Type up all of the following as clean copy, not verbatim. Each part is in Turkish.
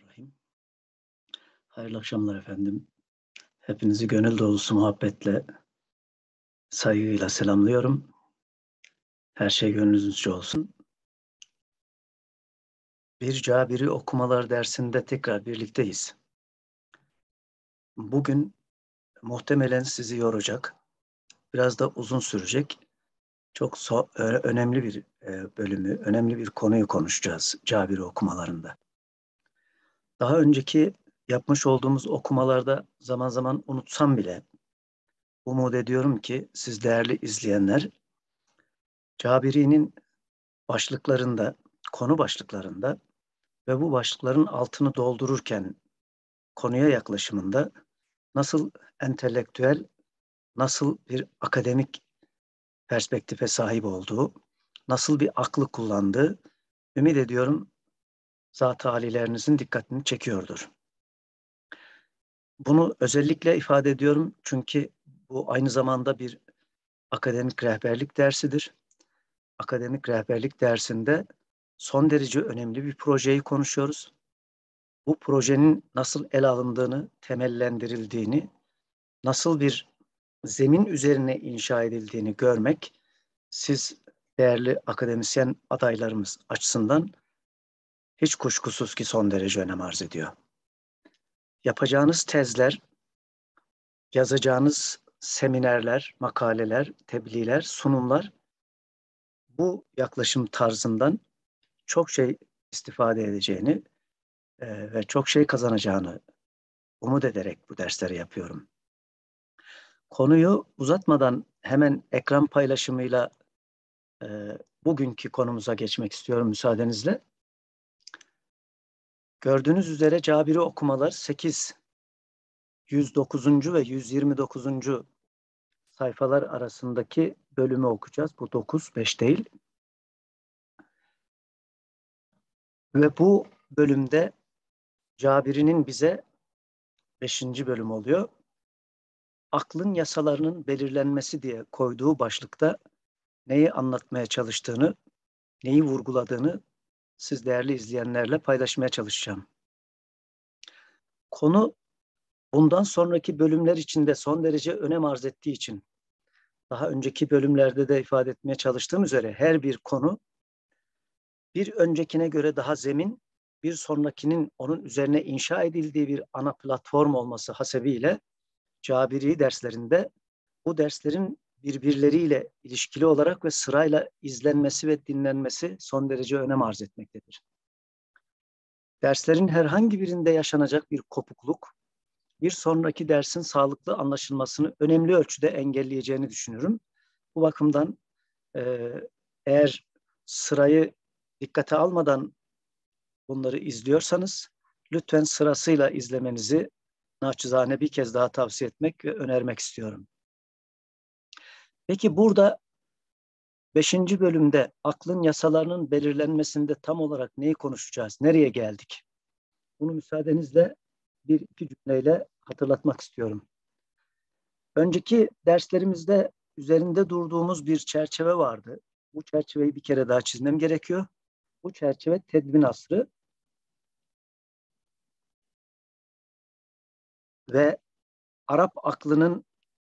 Bismillahirrahmanirrahim. Hayırlı akşamlar efendim. Hepinizi gönül dolusu muhabbetle, saygıyla selamlıyorum. Her şey gönlünüzce olsun. Bir Cabiri okumalar dersinde tekrar birlikteyiz. Bugün muhtemelen sizi yoracak, biraz da uzun sürecek. Çok önemli bir bölümü, önemli bir konuyu konuşacağız Cabiri okumalarında. Daha önceki yapmış olduğumuz okumalarda zaman zaman unutsam bile umut ediyorum ki siz değerli izleyenler Cabiri'nin başlıklarında, konu başlıklarında ve bu başlıkların altını doldururken konuya yaklaşımında nasıl entelektüel, nasıl bir akademik perspektife sahip olduğu, nasıl bir aklı kullandığı ümit ediyorum zat-ı alilerinizin dikkatini çekiyordur. Bunu özellikle ifade ediyorum çünkü bu aynı zamanda bir akademik rehberlik dersidir. Akademik rehberlik dersinde son derece önemli bir projeyi konuşuyoruz. Bu projenin nasıl ele alındığını, temellendirildiğini, nasıl bir zemin üzerine inşa edildiğini görmek, siz değerli akademisyen adaylarımız açısından hiç kuşkusuz ki son derece önem arz ediyor. Yapacağınız tezler, yazacağınız seminerler, makaleler, tebliğler, sunumlar bu yaklaşım tarzından çok şey istifade edeceğini ve çok şey kazanacağını umut ederek bu dersleri yapıyorum. Konuyu uzatmadan hemen ekran paylaşımıyla bugünkü konumuza geçmek istiyorum müsaadenizle. Gördüğünüz üzere Cabiri okumalar 8, 109. ve 129. sayfalar arasındaki bölümü okuyacağız. Bu 9, 5 değil. Ve bu bölümde Cabiri'nin bize 5. bölüm oluyor. Aklın yasalarının belirlenmesi diye koyduğu başlıkta neyi anlatmaya çalıştığını, neyi vurguladığını siz değerli izleyenlerle paylaşmaya çalışacağım. Konu bundan sonraki bölümler içinde son derece önem arz ettiği için daha önceki bölümlerde de ifade etmeye çalıştığım üzere her bir konu bir öncekine göre daha zemin, bir sonrakinin onun üzerine inşa edildiği bir ana platform olması hasebiyle Cabiri derslerinde bu derslerin birbirleriyle ilişkili olarak ve sırayla izlenmesi ve dinlenmesi son derece önem arz etmektedir. Derslerin herhangi birinde yaşanacak bir kopukluk, bir sonraki dersin sağlıklı anlaşılmasını önemli ölçüde engelleyeceğini düşünüyorum. Bu bakımdan eğer sırayı dikkate almadan bunları izliyorsanız lütfen sırasıyla izlemenizi naçizane bir kez daha tavsiye etmek ve önermek istiyorum. Peki burada 5. bölümde aklın yasalarının belirlenmesinde tam olarak neyi konuşacağız? Nereye geldik? Bunu müsaadenizle bir iki cümleyle hatırlatmak istiyorum. Önceki derslerimizde üzerinde durduğumuz bir çerçeve vardı. Bu çerçeveyi bir kere daha çizmem gerekiyor. Bu çerçeve tedvin asrı ve Arap aklının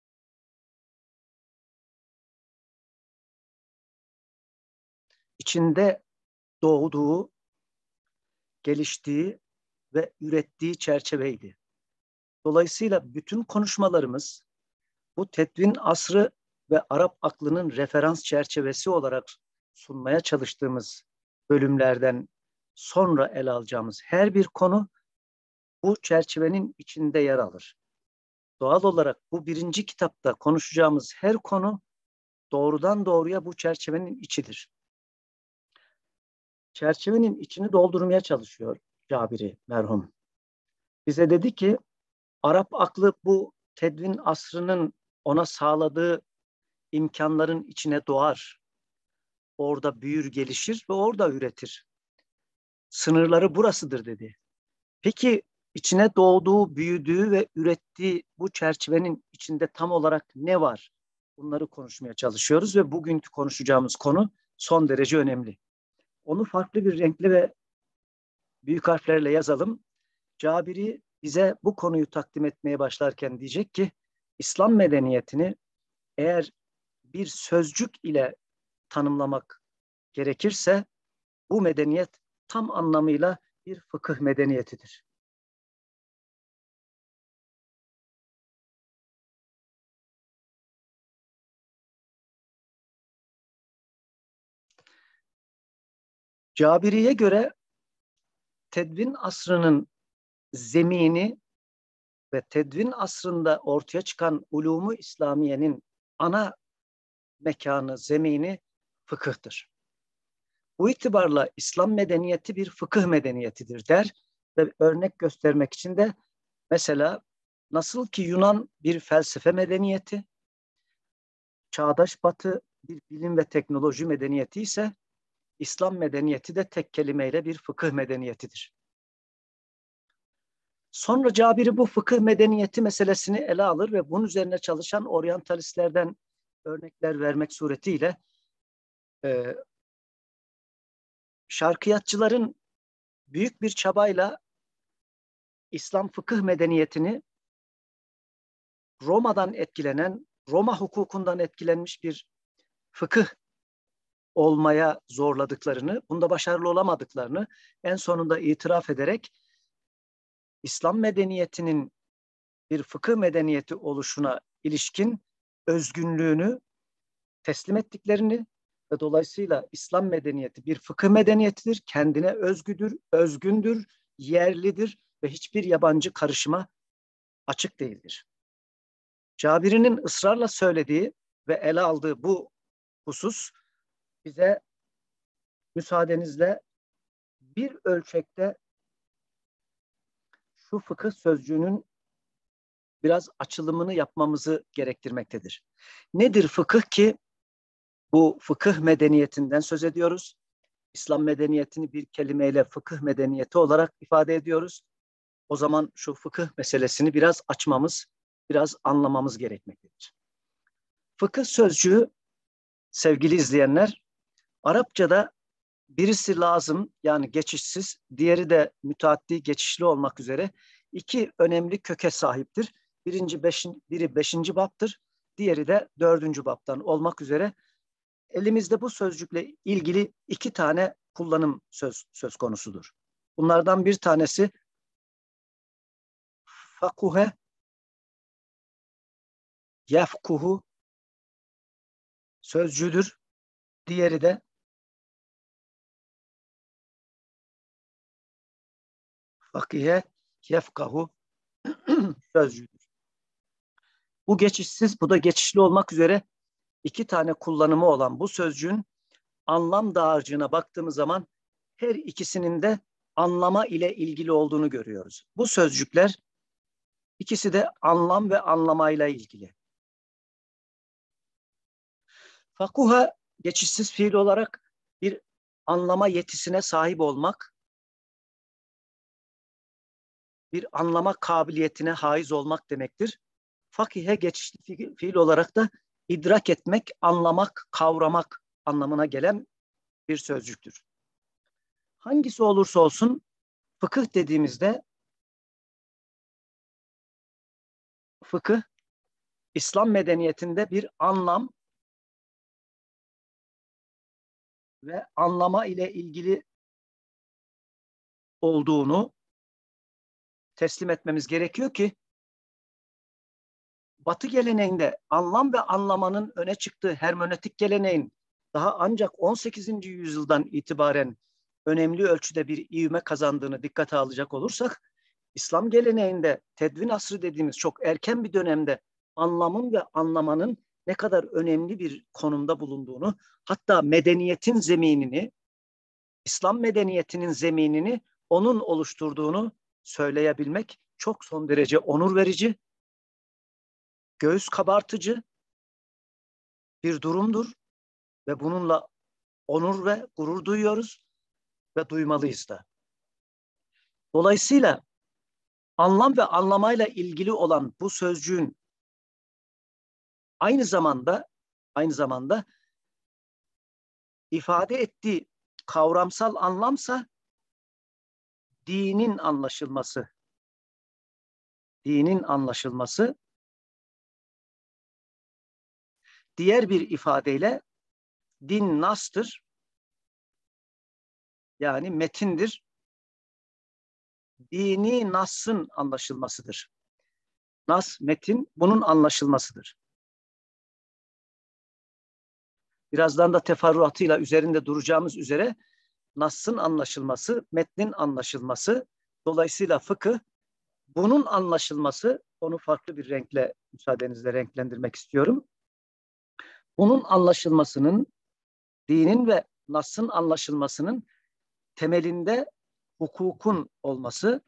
içinde doğduğu, geliştiği ve ürettiği çerçeveydi. Dolayısıyla bütün konuşmalarımız bu tedvin asrı ve Arap aklının referans çerçevesi olarak sunmaya çalıştığımız bölümlerden sonra ele alacağımız her bir konu bu çerçevenin içinde yer alır. Doğal olarak bu 1. kitapta konuşacağımız her konu doğrudan doğruya bu çerçevenin içidir. Çerçevenin içini doldurmaya çalışıyor Cabiri merhum. Bize dedi ki Arap aklı bu tedvin asrının ona sağladığı imkanların içine doğar. Orada büyür, gelişir ve orada üretir. Sınırları burasıdır dedi. Peki içine doğduğu, büyüdüğü ve ürettiği bu çerçevenin içinde tam olarak ne var? Bunları konuşmaya çalışıyoruz ve bugünkü konuşacağımız konu son derece önemli. Onu farklı bir renkli ve büyük harflerle yazalım. Cabiri bize bu konuyu takdim etmeye başlarken diyecek ki İslam medeniyetini eğer bir sözcük ile tanımlamak gerekirse bu medeniyet tam anlamıyla bir fıkıh medeniyetidir. Cabiri'ye göre tedvin asrının zemini ve tedvin asrında ortaya çıkan ulumu İslamiye'nin ana mekanı, zemini fıkıhtır. Bu itibarla İslam medeniyeti bir fıkıh medeniyetidir der ve örnek göstermek için de mesela nasıl ki Yunan bir felsefe medeniyeti, çağdaş Batı bir bilim ve teknoloji medeniyeti ise İslam medeniyeti de tek kelimeyle bir fıkıh medeniyetidir. Sonra Cabiri bu fıkıh medeniyeti meselesini ele alır ve bunun üzerine çalışan oryantalistlerden örnekler vermek suretiyle e, şarkiyatçıların büyük bir çabayla İslam fıkıh medeniyetini Roma'dan etkilenen, Roma hukukundan etkilenmiş bir fıkıh olmaya zorladıklarını, bunda başarılı olamadıklarını en sonunda itiraf ederek İslam medeniyetinin bir fıkıh medeniyeti oluşuna ilişkin özgünlüğünü teslim ettiklerini ve dolayısıyla İslam medeniyeti bir fıkıh medeniyetidir, kendine özgüdür, özgündür, yerlidir ve hiçbir yabancı karışıma açık değildir. Cabiri'nin ısrarla söylediği ve ele aldığı bu husus bize müsaadenizle bir ölçekte şu fıkıh sözcüğünün biraz açılımını yapmamızı gerektirmektedir. Nedir fıkıh ki? Bu fıkıh medeniyetinden söz ediyoruz. İslam medeniyetini bir kelimeyle fıkıh medeniyeti olarak ifade ediyoruz. O zaman şu fıkıh meselesini biraz açmamız, biraz anlamamız gerekmektedir. Fıkıh sözcüğü sevgili izleyenler, Arapçada birisi lazım yani geçişsiz, diğeri de müteaddi geçişli olmak üzere iki önemli köke sahiptir. Biri beşinci baptır, diğeri de dördüncü baptan olmak üzere elimizde bu sözcükle ilgili iki tane kullanım söz konusudur. Bunlardan bir tanesi fakuhe, yefkuhu sözcüğüdür. Diğeri de fakihe, yefkahu sözcüğüdür. Bu geçişsiz, bu da geçişli olmak üzere iki tane kullanımı olan bu sözcüğün anlam dağarcığına baktığımız zaman her ikisinin de anlama ile ilgili olduğunu görüyoruz. Bu sözcükler ikisi de anlam ve anlamayla ilgili. Fakuha geçişsiz fiil olarak bir anlama yetisine sahip olmak, bir anlama kabiliyetine haiz olmak demektir. Fakihe geçişli fiil olarak da idrak etmek, anlamak, kavramak anlamına gelen bir sözcüktür. Hangisi olursa olsun fıkıh dediğimizde fıkıh İslam medeniyetinde bir anlam ve anlama ile ilgili olduğunu teslim etmemiz gerekiyor ki Batı geleneğinde anlam ve anlamanın öne çıktığı hermenötik geleneğin daha ancak 18. yüzyıldan itibaren önemli ölçüde bir ivme kazandığını dikkate alacak olursak, İslam geleneğinde tedvin asrı dediğimiz çok erken bir dönemde anlamın ve anlamanın ne kadar önemli bir konumda bulunduğunu, hatta medeniyetin zeminini, İslam medeniyetinin zeminini onun oluşturduğunu söyleyebilmek çok son derece onur verici, göğüs kabartıcı bir durumdur ve bununla onur ve gurur duyuyoruz ve duymalıyız da. Dolayısıyla anlam ve anlamayla ilgili olan bu sözcüğün aynı zamanda ifade ettiği kavramsal anlamsa dinin anlaşılması dinin anlaşılması, diğer bir ifadeyle din nastır, yani metindir, dini nasın anlaşılmasıdır. Nas, metin, bunun anlaşılmasıdır. Birazdan da teferruatıyla üzerinde duracağımız üzere Nas'ın anlaşılması, metnin anlaşılması, dolayısıyla fıkıh, bunun anlaşılması, onu farklı bir renkle, müsaadenizle renklendirmek istiyorum. Bunun anlaşılmasının, dinin ve Nas'ın anlaşılmasının temelinde hukukun olması,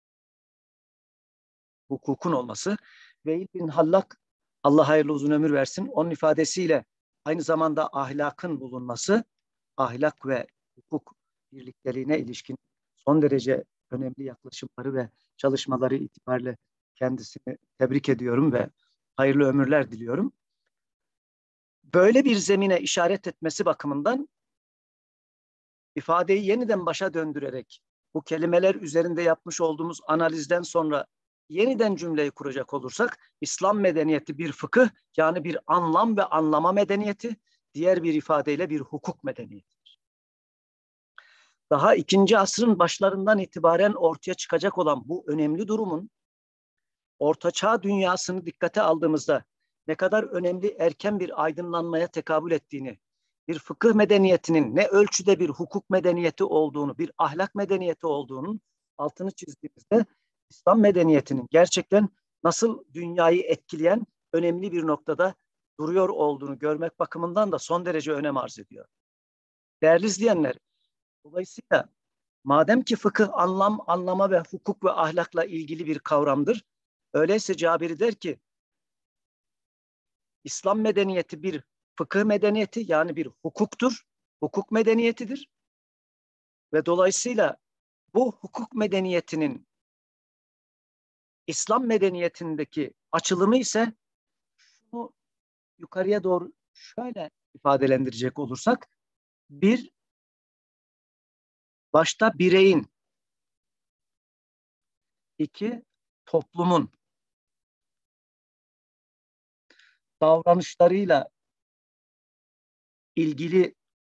Veil bin Hallak, Allah hayırlı uzun ömür versin, onun ifadesiyle aynı zamanda ahlakın bulunması, ahlak ve hukuk birlikteliğine ilişkin son derece önemli yaklaşımları ve çalışmaları itibariyle kendisini tebrik ediyorum ve hayırlı ömürler diliyorum. Böyle bir zemine işaret etmesi bakımından ifadeyi yeniden başa döndürerek bu kelimeler üzerinde yapmış olduğumuz analizden sonra yeniden cümleyi kuracak olursak, İslam medeniyeti bir fıkıh, yani bir anlam ve anlama medeniyeti, diğer bir ifadeyle bir hukuk medeniyetidir. Daha 2. asrın başlarından itibaren ortaya çıkacak olan bu önemli durumun Ortaçağ dünyasını dikkate aldığımızda ne kadar önemli erken bir aydınlanmaya tekabül ettiğini, bir fıkıh medeniyetinin ne ölçüde bir hukuk medeniyeti olduğunu, bir ahlak medeniyeti olduğunun altını çizdiğimizde İslam medeniyetinin gerçekten nasıl dünyayı etkileyen önemli bir noktada duruyor olduğunu görmek bakımından da son derece önem arz ediyor. Değerli izleyenler, dolayısıyla madem ki fıkıh anlam, anlama ve hukuk ve ahlakla ilgili bir kavramdır, öyleyse Cabiri der ki, İslam medeniyeti bir fıkıh medeniyeti, yani bir hukuktur, hukuk medeniyetidir. Ve dolayısıyla bu hukuk medeniyetinin İslam medeniyetindeki açılımı ise şunu yukarıya doğru şöyle ifadelendirecek olursak, bir, başta bireyin, iki, toplumun davranışlarıyla ilgili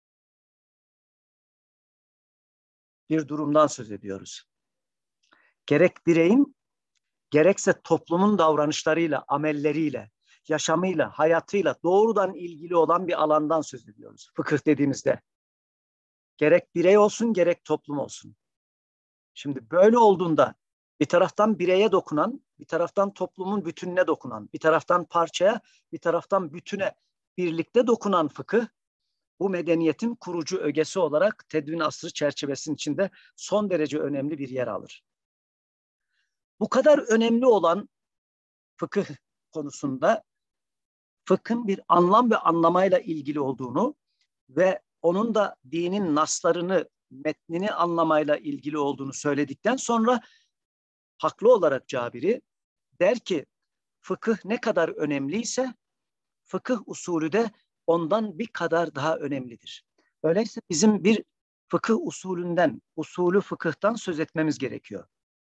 bir durumdan söz ediyoruz. Gerek bireyin, gerekse toplumun davranışlarıyla, amelleriyle, yaşamıyla, hayatıyla doğrudan ilgili olan bir alandan söz ediyoruz fıkıh dediğimizde. Gerek birey olsun, gerek toplum olsun. Şimdi böyle olduğunda bir taraftan bireye dokunan, bir taraftan toplumun bütününe dokunan, bir taraftan parçaya, bir taraftan bütüne birlikte dokunan fıkıh, bu medeniyetin kurucu ögesi olarak tedvin asrı çerçevesinin içinde son derece önemli bir yer alır. Bu kadar önemli olan fıkıh konusunda fıkhın bir anlam ve anlamayla ilgili olduğunu ve onun da dinin naslarını, metnini anlamayla ilgili olduğunu söyledikten sonra haklı olarak Cabiri der ki, fıkıh ne kadar önemliyse fıkıh usulü de ondan bir kadar daha önemlidir. Öyleyse bizim bir fıkıh usulünden, usulü fıkıhtan söz etmemiz gerekiyor.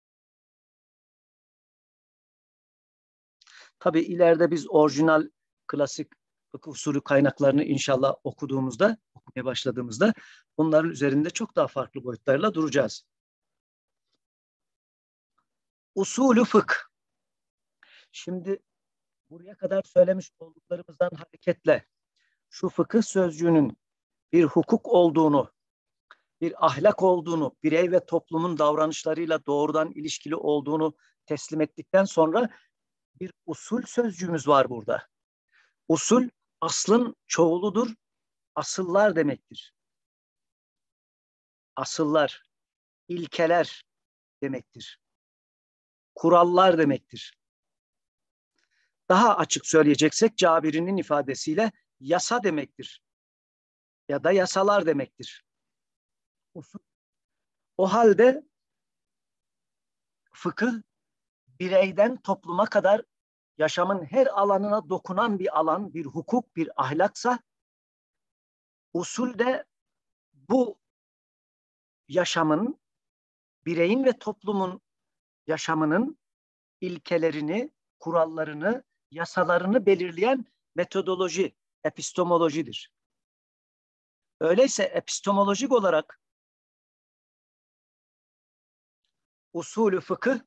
Tabii ileride biz orijinal klasik fıkıh usulü kaynaklarını inşallah okumaya başladığımızda bunların üzerinde çok daha farklı boyutlarla duracağız. Usulü fıkh. Şimdi buraya kadar söylemiş olduklarımızdan hareketle şu fıkıh sözcüğünün bir hukuk olduğunu, bir ahlak olduğunu, birey ve toplumun davranışlarıyla doğrudan ilişkili olduğunu teslim ettikten sonra bir usul sözcüğümüz var burada. Usul aslın çoğuludur, asıllar demektir. Asıllar, ilkeler demektir. Kurallar demektir. Daha açık söyleyeceksek Cabiri'nin ifadesiyle yasa demektir. Ya da yasalar demektir. Usul. O halde fıkıh bireyden topluma kadar yaşamın her alanına dokunan bir alan, bir hukuk, bir ahlaksa, usul de bu yaşamın, bireyin ve toplumun yaşamının ilkelerini, kurallarını, yasalarını belirleyen metodoloji, epistemolojidir. Öyleyse epistemolojik olarak usulü fıkıh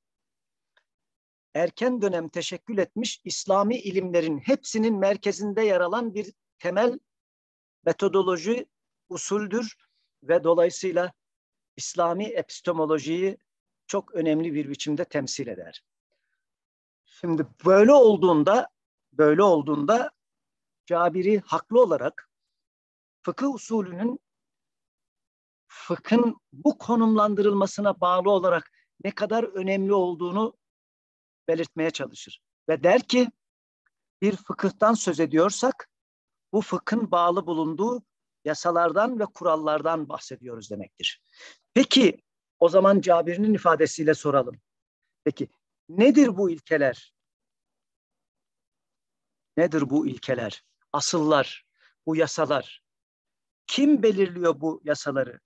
erken dönem teşekkül etmiş İslami ilimlerin hepsinin merkezinde yer alan bir temel metodoloji, usuldür ve dolayısıyla İslami epistemolojiyi çok önemli bir biçimde temsil eder. Şimdi böyle olduğunda Cabiri haklı olarak fıkıh usulünün fıkhın bu konumlandırılmasına bağlı olarak ne kadar önemli olduğunu belirtmeye çalışır. Ve der ki bir fıkıhtan söz ediyorsak bu fıkhın bağlı bulunduğu yasalardan ve kurallardan bahsediyoruz demektir. Peki o zaman Cabir'in ifadesiyle soralım. Peki nedir bu ilkeler? Nedir bu ilkeler? Asıllar, bu yasalar. Kim belirliyor bu yasaları?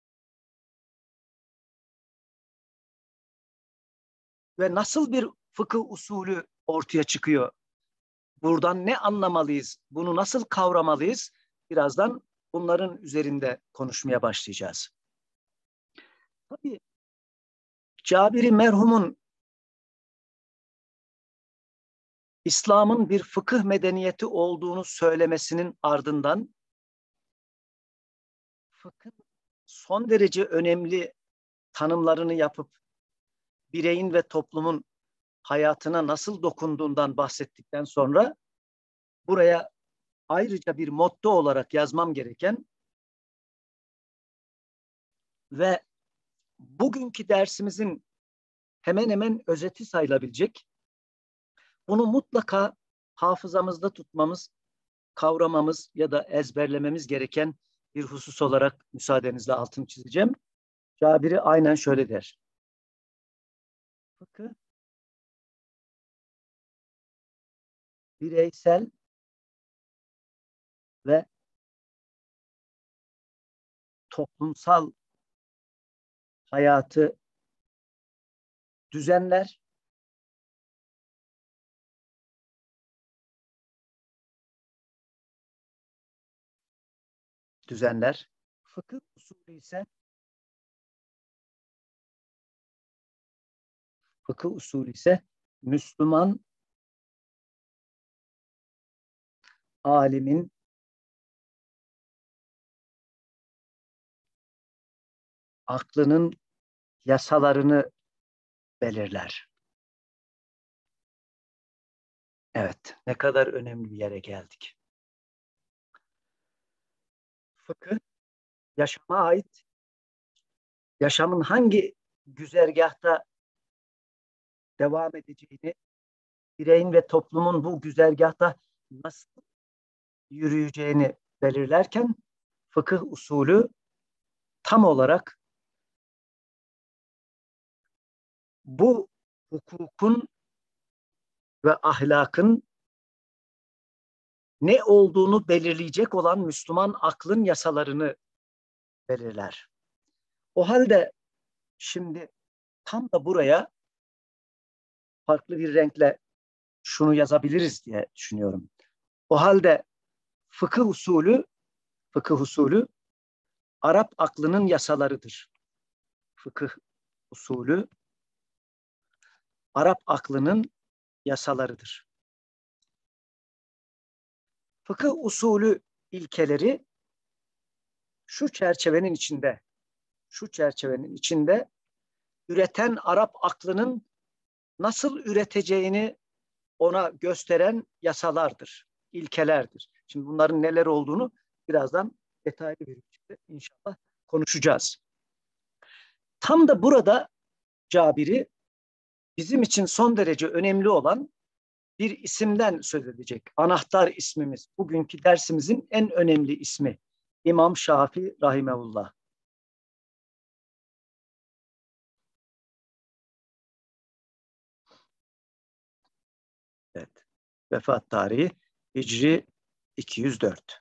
Ve nasıl bir fıkıh usulü ortaya çıkıyor? Buradan ne anlamalıyız? Bunu nasıl kavramalıyız? Birazdan bunların üzerinde konuşmaya başlayacağız. Tabii Cabiri merhumun İslam'ın bir fıkıh medeniyeti olduğunu söylemesinin ardından fıkhın son derece önemli tanımlarını yapıp bireyin ve toplumun hayatına nasıl dokunduğundan bahsettikten sonra buraya ayrıca bir motto olarak yazmam gereken ve bugünkü dersimizin hemen hemen özeti sayılabilecek, bunu mutlaka hafızamızda tutmamız, kavramamız ya da ezberlememiz gereken bir husus olarak müsaadenizle altını çizeceğim. Cabiri aynen şöyle der. Fıkıh bireysel ve toplumsal hayatı düzenler, düzenler. Fıkıh usulü ise Müslüman alimin aklının yasalarını belirler. Evet, ne kadar önemli bir yere geldik. Fıkıh, yaşama ait, yaşamın hangi güzergahta devam edeceğini, bireyin ve toplumun bu güzergahta nasıl yürüyeceğini belirlerken fıkıh usulü tam olarak bu hukukun ve ahlakın ne olduğunu belirleyecek olan Müslüman aklın yasalarını belirler. O halde şimdi tam da buraya farklı bir renkle şunu yazabiliriz diye düşünüyorum. O halde fıkıh usulü Arap aklının yasalarıdır. Fıkıh usulü Arap aklının yasalarıdır. Fıkıh usulü ilkeleri şu çerçevenin içinde üreten Arap aklının nasıl üreteceğini ona gösteren yasalardır, ilkelerdir. Şimdi bunların neler olduğunu birazdan detaylı bir biçimde inşallah konuşacağız. Tam da burada Cabiri bizim için son derece önemli olan bir isimden söz edecek. Anahtar ismimiz, bugünkü dersimizin en önemli ismi İmam Şafii Rahimehullah. Evet. Vefat tarihi Hicri 204.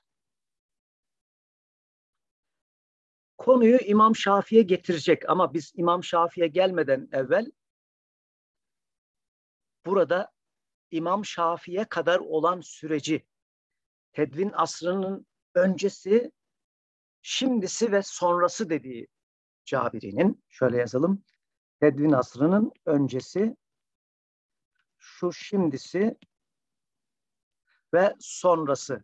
Konuyu İmam Şafii'ye getirecek ama biz İmam Şafii'ye gelmeden evvel burada İmam Şafii'ye kadar olan süreci, tedvin asrının öncesi, şimdisi ve sonrası dediği Cabiri'nin, şöyle yazalım, tedvin asrının öncesi, şu şimdisi ve sonrası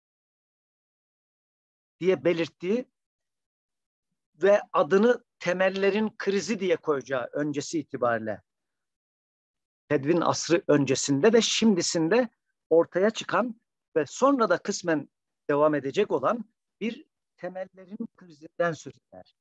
diye belirttiği ve adını temellerin krizi diye koyacağı öncesi itibariyle tedvin asrı öncesinde ve şimdisinde ortaya çıkan ve sonra da kısmen devam edecek olan bir temellerin krizinden söz eder.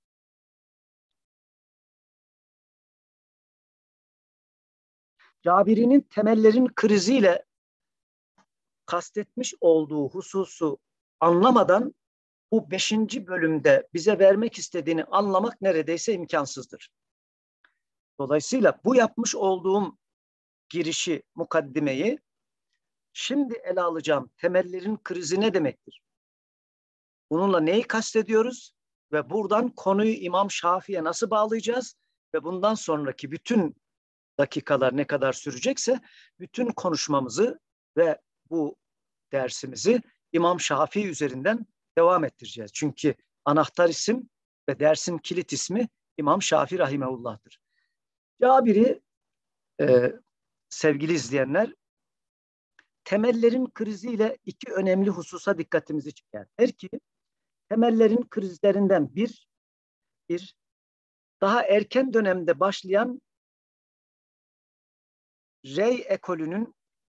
Cabiri'nin temellerin kriziyle kastetmiş olduğu hususu anlamadan bu 5. bölümde bize vermek istediğini anlamak neredeyse imkansızdır. Dolayısıyla bu yapmış olduğum girişi, mukaddimeyi şimdi ele alacağım temellerin krizi ne demektir? Bununla neyi kastediyoruz? Ve buradan konuyu İmam Şafii'ye nasıl bağlayacağız? Ve bundan sonraki bütün dakikalar ne kadar sürecekse bütün konuşmamızı ve bu dersimizi İmam Şafii üzerinden devam ettireceğiz. Çünkü anahtar isim ve dersin kilit ismi İmam Şafii Rahimehullah'tır. Cabiri sevgili izleyenler, temellerin kriziyle iki önemli hususa dikkatimizi çeker. Her ki temellerin krizlerinden bir daha erken dönemde başlayan Rey ekolünün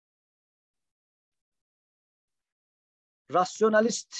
rasyonalist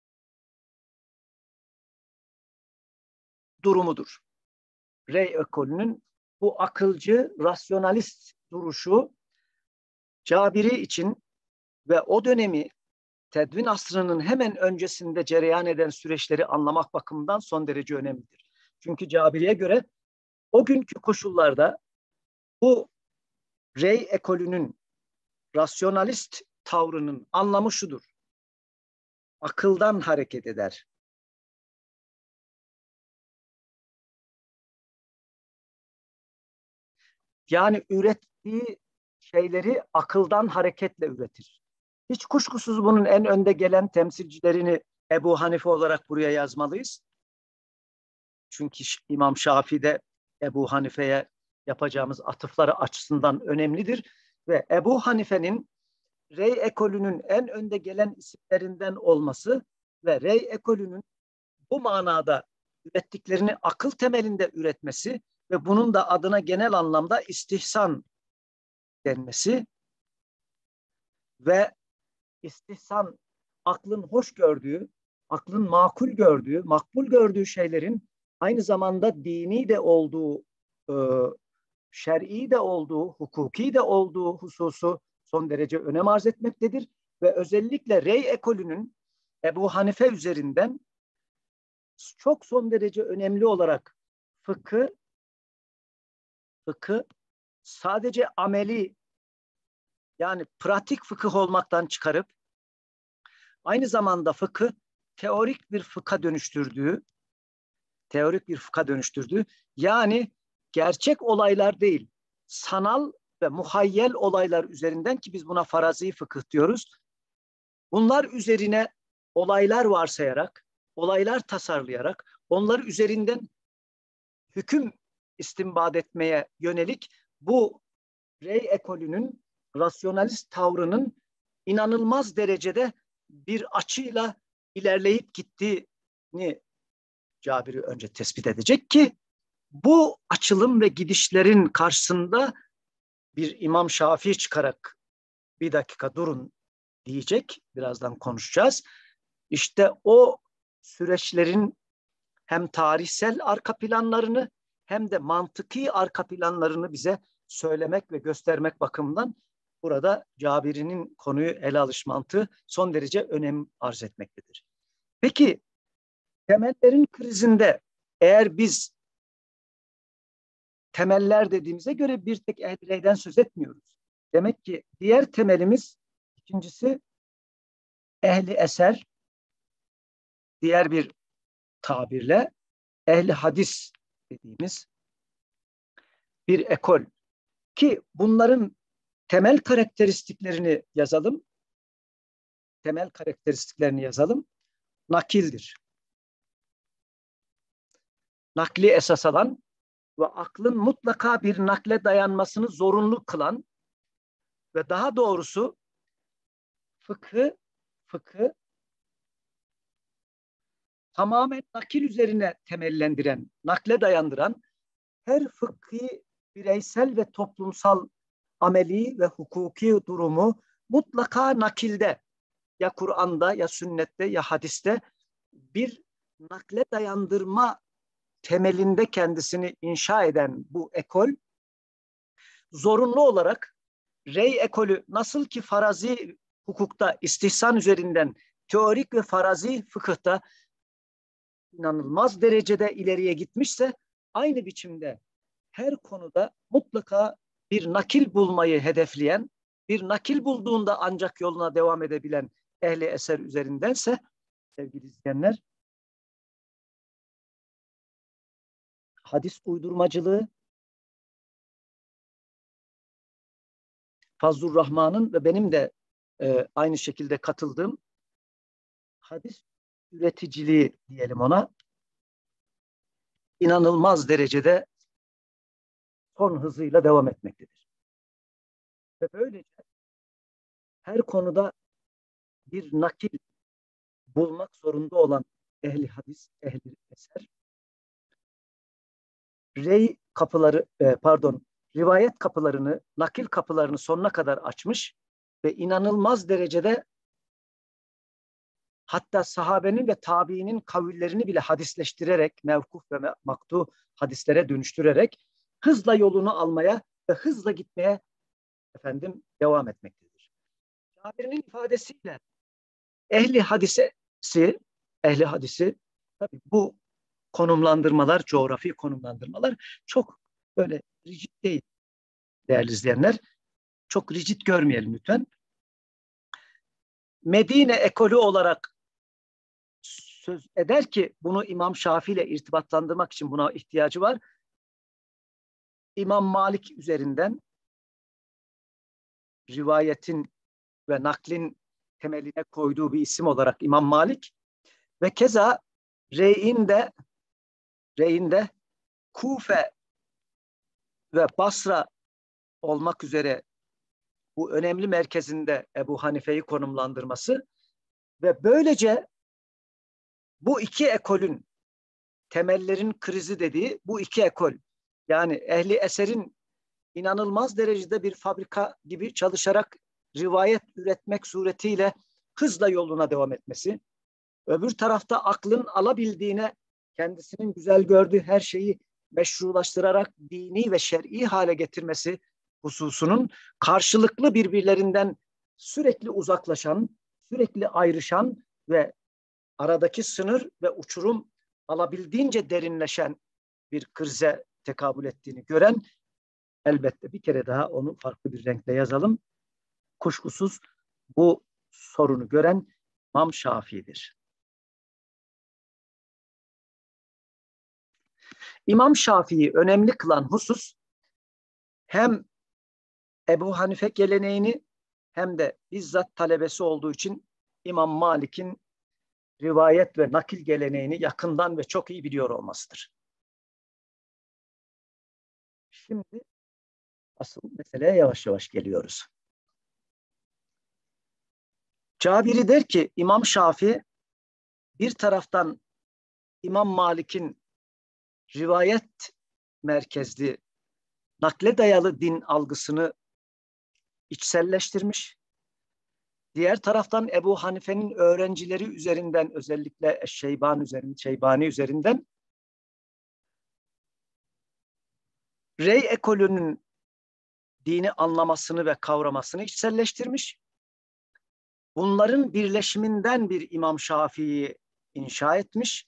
durumudur. Rey ekolünün bu akılcı, rasyonalist duruşu Cabiri için ve o dönemi tedvin asrının hemen öncesinde cereyan eden süreçleri anlamak bakımından son derece önemlidir. Çünkü Cabiri'ye göre o günkü koşullarda bu Rey ekolünün rasyonalist tavrının anlamı şudur: akıldan hareket eder. Yani ürettiği şeyleri akıldan hareketle üretir. Hiç kuşkusuz bunun en önde gelen temsilcilerini Ebu Hanife olarak buraya yazmalıyız. Çünkü İmam Şafii de Ebu Hanife'ye yapacağımız atıfları açısından önemlidir. Ve Ebu Hanife'nin Rey ekolünün en önde gelen isimlerinden olması ve Rey ekolünün bu manada ürettiklerini akıl temelinde üretmesi ve bunun da adına genel anlamda istihsan denmesi ve istihsan aklın hoş gördüğü, aklın makul gördüğü, makbul gördüğü şeylerin aynı zamanda dini de olduğu, şer'i de olduğu, hukuki de olduğu hususu son derece önem arz etmektedir. Ve özellikle Rey ekolünün Ebu Hanife üzerinden çok son derece önemli olarak fıkı sadece ameli, yani pratik fıkıh olmaktan çıkarıp aynı zamanda fıkı teorik bir fıkha dönüştürdüğü, yani gerçek olaylar değil, sanal ve muhayyel olaylar üzerinden, ki biz buna farazi fıkıh diyoruz, bunlar üzerine olaylar varsayarak, olaylar tasarlayarak, onlar üzerinden hüküm istinbat etmeye yönelik bu Rey ekolünün rasyonalist tavrının inanılmaz derecede bir açıyla ilerleyip gittiğini Cabiri önce tespit edecek ki bu açılım ve gidişlerin karşısında bir İmam Şafii çıkarak bir dakika durun diyecek. Birazdan konuşacağız. İşte o süreçlerin hem tarihsel arka planlarını hem de mantıki arka planlarını bize söylemek ve göstermek bakımından burada Cabiri'nin konuyu ele alış mantığı son derece önem arz etmektedir. Peki temellerin krizinde eğer biz temeller dediğimize göre bir tek Ehl-i Beyt'ten söz etmiyoruz. Demek ki diğer temelimiz, ikincisi ehli eser, diğer bir tabirle ehli hadis dediğimiz bir ekol, ki bunların temel karakteristiklerini yazalım. Temel karakteristiklerini yazalım. Nakildir. Nakli esas alan ve aklın mutlaka bir nakle dayanmasını zorunlu kılan ve daha doğrusu fıkhı tamamen nakil üzerine temellendiren, nakle dayandıran her fıkhi, bireysel ve toplumsal ameli ve hukuki durumu mutlaka nakilde, ya Kur'an'da ya sünnette ya hadiste bir nakle dayandırma temelinde kendisini inşa eden bu ekol zorunlu olarak rey ekolü nasıl ki farazi hukukta istihsan üzerinden teorik ve farazi fıkıhta inanılmaz derecede ileriye gitmişse aynı biçimde her konuda mutlaka bir nakil bulmayı hedefleyen, bir nakil bulduğunda ancak yoluna devam edebilen ehli eser üzerindense sevgili izleyenler, hadis uydurmacılığı Fazlur Rahman'ın ve benim de aynı şekilde katıldığım hadis üreticiliği diyelim ona, inanılmaz derecede son hızıyla devam etmektedir. Ve böylece her konuda bir nakil bulmak zorunda olan ehli hadis, ehli eser, rivayet kapılarını, nakil kapılarını sonuna kadar açmış ve inanılmaz derecede hatta sahabenin ve tabiinin kavillerini bile hadisleştirerek, mevkuf ve maktu hadislere dönüştürerek hızla yolunu almaya ve hızla gitmeye devam etmektedir. Cabir'in ifadesiyle ehli hadisi tabii bu konumlandırmalar, coğrafi konumlandırmalar çok böyle rigid değil değerli izleyenler. Çok rigid görmeyelim lütfen. Medine ekolü olarak söz eder ki bunu İmam Şafii ile irtibatlandırmak için buna ihtiyacı var. İmam Malik üzerinden rivayetin ve naklin temeline koyduğu bir isim olarak İmam Malik ve keza Rey'inde Kufe ve Basra olmak üzere bu önemli merkezinde Ebu Hanife'yi konumlandırması ve böylece bu iki ekolün temellerin krizi dediği bu iki ekol, yani ehli eserin inanılmaz derecede bir fabrika gibi çalışarak rivayet üretmek suretiyle hızla yoluna devam etmesi, öbür tarafta aklın alabildiğine kendisinin güzel gördüğü her şeyi meşrulaştırarak dini ve şer'i hale getirmesi hususunun karşılıklı birbirlerinden sürekli uzaklaşan, sürekli ayrışan ve aradaki sınır ve uçurum alabildiğince derinleşen bir krize tekabül ettiğini gören, elbette bir kere daha onu farklı bir renkle yazalım, kuşkusuz bu sorunu gören İmam Şafii'dir. İmam Şafii'yi önemli kılan husus hem Ebu Hanife geleneğini hem de bizzat talebesi olduğu için İmam Malik'in rivayet ve nakil geleneğini yakından ve çok iyi biliyor olmasıdır. Şimdi asıl meseleye yavaş yavaş geliyoruz. Cabiri der ki İmam Şafii bir taraftan İmam Malik'in rivayet merkezli, nakle dayalı din algısını içselleştirmiş. Diğer taraftan Ebu Hanife'nin öğrencileri üzerinden, özellikle Şeybani üzerinden Rey ekolünün dini anlamasını ve kavramasını içselleştirmiş. Bunların birleşiminden bir İmam Şafii'yi inşa etmiş.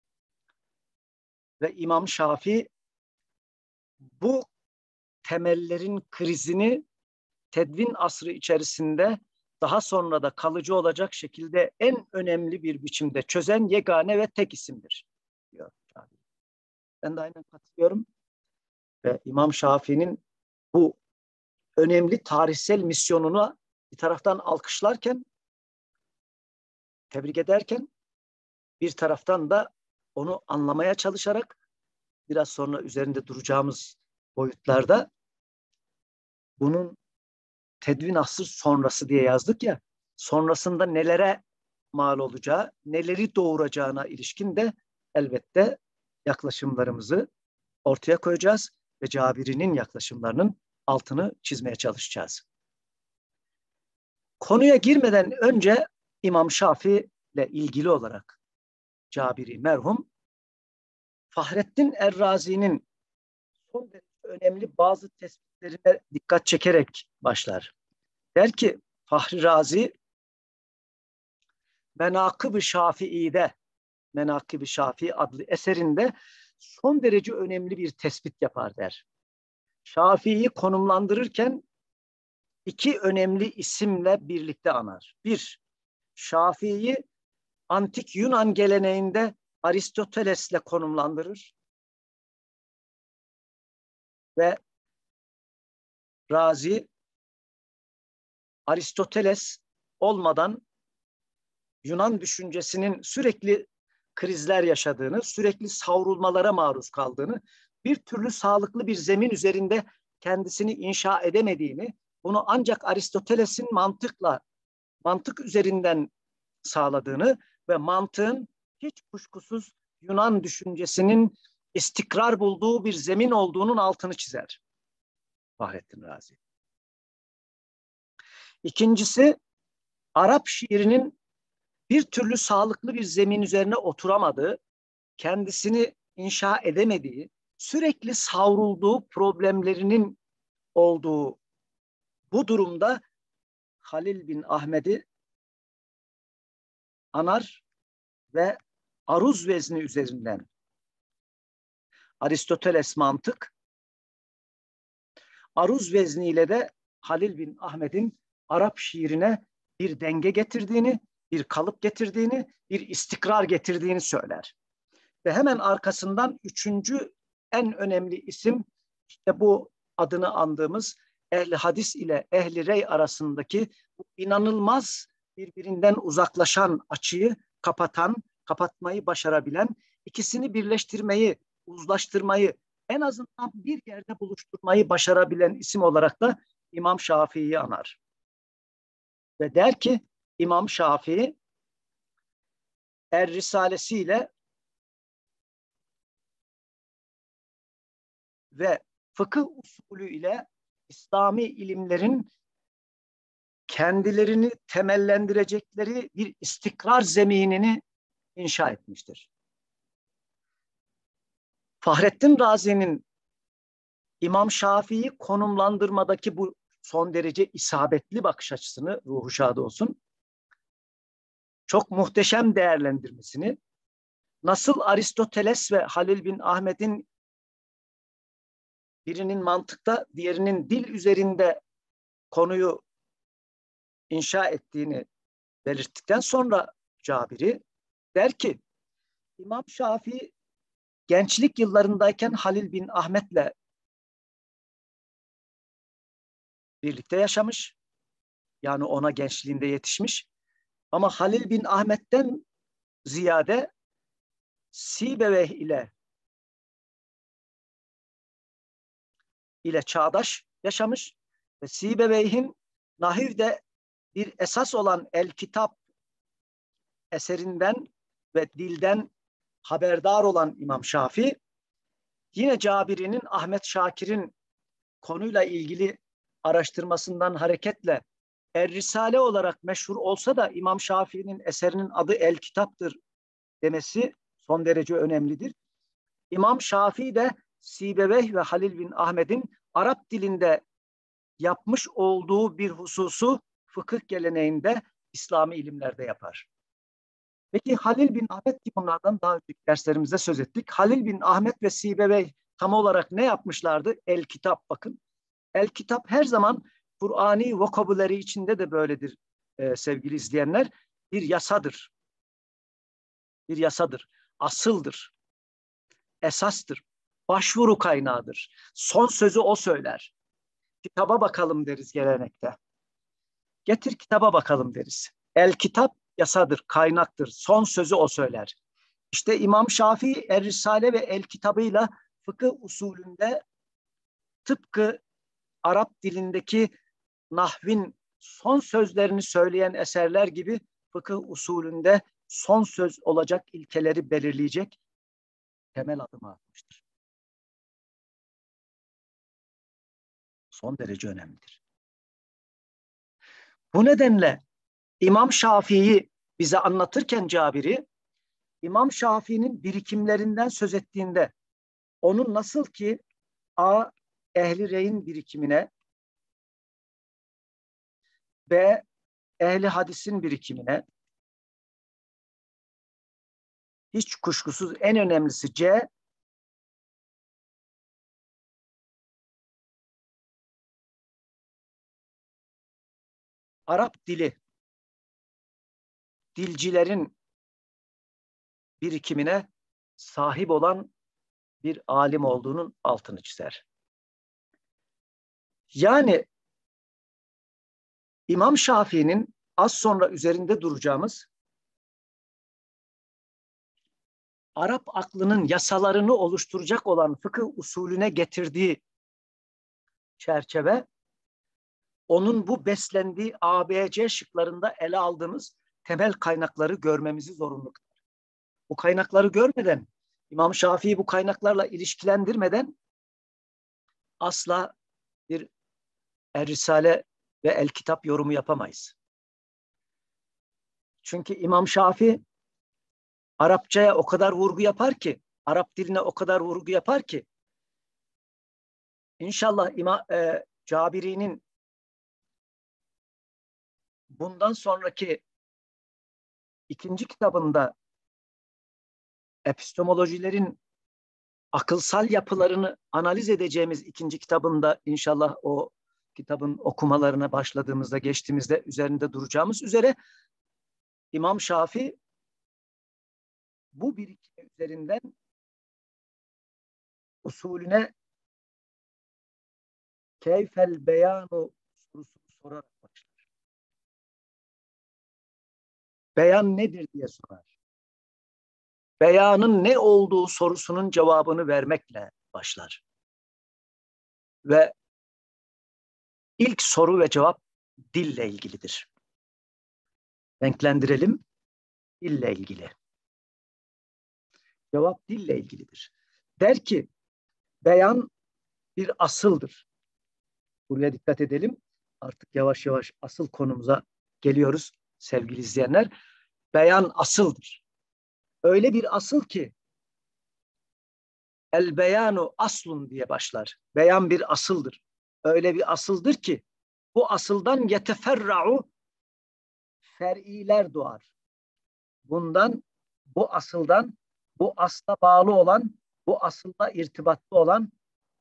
Ve İmam Şafii bu temellerin krizini tedvin asrı içerisinde daha sonra da kalıcı olacak şekilde en önemli bir biçimde çözen yegane ve tek isimdir diyor. Ben de aynen katılıyorum. Ve İmam Şafii'nin bu önemli tarihsel misyonunu bir taraftan alkışlarken, tebrik ederken, bir taraftan da onu anlamaya çalışarak biraz sonra üzerinde duracağımız boyutlarda bunun tedvin asır sonrası diye yazdık ya, sonrasında nelere mal olacağı, neleri doğuracağına ilişkin de elbette yaklaşımlarımızı ortaya koyacağız ve Cabiri'nin yaklaşımlarının altını çizmeye çalışacağız. Konuya girmeden önce İmam Şafii ile ilgili olarak Cabiri merhum Fahrettin Errazi'nin son derece önemli bazı tespitlerine dikkat çekerek başlar. Der ki Fahri Razi Menakıb-ı Şafii'de, Menakıb-ı Şafii adlı eserinde son derece önemli bir tespit yapar der. Şafii'yi konumlandırırken iki önemli isimle birlikte anar. Bir, Şafii'yi antik Yunan geleneğinde Aristoteles'le konumlandırır ve Razi Aristoteles olmadan Yunan düşüncesinin sürekli krizler yaşadığını, sürekli savrulmalara maruz kaldığını, bir türlü sağlıklı bir zemin üzerinde kendisini inşa edemediğini, bunu ancak Aristoteles'in mantık üzerinden sağladığını ve mantığın hiç kuşkusuz Yunan düşüncesinin istikrar bulduğu bir zemin olduğunun altını çizer Fahrettin Razi. İkincisi, Arap şiirinin bir türlü sağlıklı bir zemin üzerine oturamadığı, kendisini inşa edemediği, sürekli savrulduğu problemlerinin olduğu bu durumda Halil bin Ahmet'i anar ve aruz vezni üzerinden Aristoteles mantık, aruz vezniyle de Halil bin Ahmet'in Arap şiirine bir denge getirdiğini, bir kalıp getirdiğini, bir istikrar getirdiğini söyler. Ve hemen arkasından üçüncü en önemli isim işte bu adını andığımız ehli hadis ile ehli rey arasındaki bu inanılmaz birbirinden uzaklaşan açıyı kapatmayı başarabilen, ikisini birleştirmeyi, uzlaştırmayı, en azından bir yerde buluşturmayı başarabilen isim olarak da İmam Şafii'yi anar. Ve der ki İmam Şafii Er-Risalesi ile ve fıkıh usulü ile İslami ilimlerin kendilerini temellendirecekleri bir istikrar zeminini inşa etmiştir. Fahrettin Razi'nin İmam Şafii'yi konumlandırmadaki bu son derece isabetli bakış açısını, ruhu şad olsun, çok muhteşem değerlendirmesini, nasıl Aristoteles ve Halil bin Ahmet'in birinin mantıkta, diğerinin dil üzerinde konuyu inşa ettiğini belirttikten sonra Cabiri der ki, İmam Şafii gençlik yıllarındayken Halil bin Ahmet'le birlikte yaşamış. Yani ona gençliğinde yetişmiş. Ama Halil bin Ahmet'ten ziyade Sibeveh ile çağdaş yaşamış ve Sibeveyh'in Nahiv'de bir esas olan El Kitap eserinden ve dilden haberdar olan İmam Şafii, yine Cabiri'nin Ahmet Şakir'in konuyla ilgili araştırmasından hareketle Er-Risale olarak meşhur olsa da İmam Şafii'nin eserinin adı El Kitap'tır demesi son derece önemlidir. İmam Şafii de Sibeveyh ve Halil bin Ahmet'in Arap dilinde yapmış olduğu bir hususu fıkıh geleneğinde, İslami ilimlerde yapar. Peki Halil bin Ahmet ki bunlardan daha önceki derslerimizde söz ettik. Halil bin Ahmet ve Sibeveyh tam olarak ne yapmışlardı? El Kitap bakın. El Kitap her zaman Kur'ani vokabuları içinde de böyledir sevgili izleyenler. Bir yasadır. Bir yasadır. Asıldır. Esastır. Başvuru kaynağıdır. Son sözü o söyler. kitaba bakalım deriz gelenekte. Getir kitaba bakalım deriz. El kitap yasadır, kaynaktır. Son sözü o söyler. İşte İmam Şafii Er-Risale ve El kitabıyla fıkıh usulünde tıpkı Arap dilindeki nahvin son sözlerini söyleyen eserler gibi fıkıh usulünde son söz olacak ilkeleri belirleyecek temel adımı atmıştır. Son derece önemlidir. Bu nedenle İmam Şafii'yi bize anlatırken Cabiri, İmam Şafii'nin birikimlerinden söz ettiğinde onun nasıl ki A. Ehli Rey'in birikimine, B. Ehli hadisin birikimine, hiç kuşkusuz en önemlisi C. Arap dili, dilcilerin birikimine sahip olan bir alim olduğunun altını çizer. Yani İmam Şafii'nin az sonra üzerinde duracağımız Arap aklının yasalarını oluşturacak olan fıkıh usulüne getirdiği çerçeve, onun bu beslendiği ABC şıklarında ele aldığımız temel kaynakları görmemizi zorunlu kılar. Bu kaynakları görmeden, İmam Şafii bu kaynaklarla ilişkilendirmeden asla bir Er-Risale ve El-Kitap yorumu yapamayız. Çünkü İmam Şafii Arapçaya o kadar vurgu yapar ki, Arap diline o kadar vurgu yapar ki, İnşallah Cabiri'nin bundan sonraki ikinci kitabında epistemolojilerin akılsal yapılarını analiz edeceğimiz ikinci kitabında inşallah o kitabın okumalarına başladığımızda, geçtiğimizde üzerinde duracağımız üzere İmam Şafii bu birikim üzerinden usulüne keyfel beyanu sorusunu sorarak başlar. Beyan nedir diye sorar. Beyanın ne olduğu sorusunun cevabını vermekle başlar. Ve ilk soru ve cevap dille ilgilidir. Renklendirelim, dille ilgili. Cevap dille ilgilidir. Der ki, beyan bir asıldır. Buraya dikkat edelim. Artık yavaş yavaş asıl konumuza geliyoruz sevgili izleyenler. Beyan asıldır. Öyle bir asıl ki el beyanu aslun diye başlar. Beyan bir asıldır. Öyle bir asıldır ki bu asıldan yeteferra'u fer'iler doğar. Bundan, bu asıldan, bu asla bağlı olan, bu asılla irtibatlı olan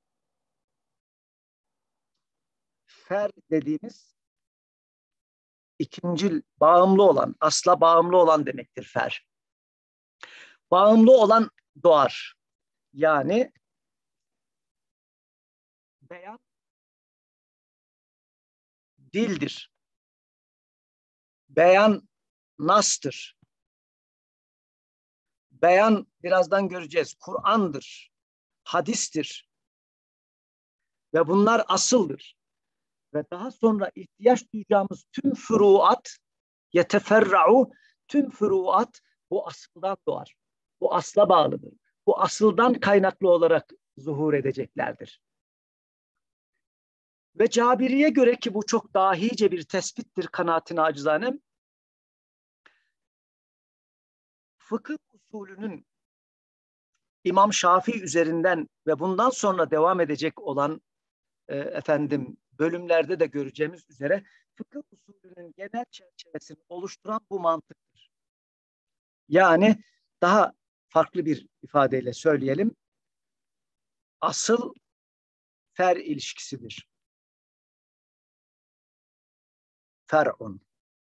fer dediğimiz ikincil, bağımlı olan, asla bağımlı olan demektir fer. Bağımlı olan doğar. Yani beyan dildir. Beyan nastır. Beyan birazdan göreceğiz. Kur'an'dır. Hadistir. Ve bunlar asıldır. Ve daha sonra ihtiyaç duyacağımız tüm furuat, yeteferra'u, tüm furuat bu asıldan doğar. Bu asla bağlıdır. Bu asıldan kaynaklı olarak zuhur edeceklerdir. Ve Cabiri'ye göre ki bu çok dahice bir tespittir kanaatine acizanem, fıkıh usulünün İmam Şafii üzerinden ve bundan sonra devam edecek olan bölümlerde de göreceğimiz üzere fıkıh usulünün genel çerçevesini oluşturan bu mantıktır. Yani daha farklı bir ifadeyle söyleyelim. Asıl fer ilişkisidir. Fer'un.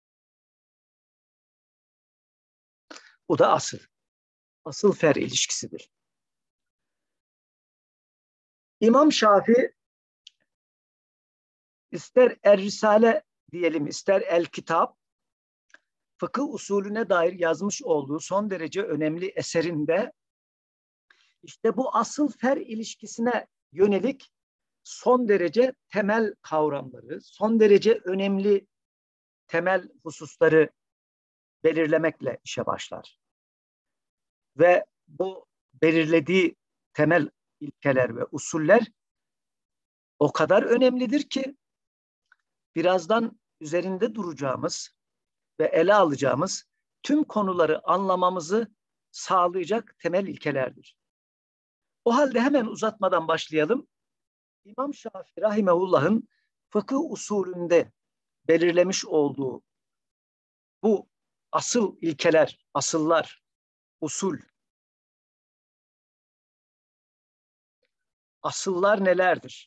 Bu da asıl. Asıl fer ilişkisidir. İmam Şafii ister Er-Risale diyelim, ister El-Kitap, fıkıh usulüne dair yazmış olduğu son derece önemli eserinde işte bu asıl-fer ilişkisine yönelik son derece temel kavramları, son derece önemli temel hususları belirlemekle işe başlar. Ve bu belirlediği temel ilkeler ve usuller o kadar önemlidir ki birazdan üzerinde duracağımız ve ele alacağımız tüm konuları anlamamızı sağlayacak temel ilkelerdir. O halde hemen uzatmadan başlayalım. İmam Şafii Rahimehullah'ın fıkıh usulünde belirlemiş olduğu bu asıl ilkeler, asıllar, usul, asıllar nelerdir?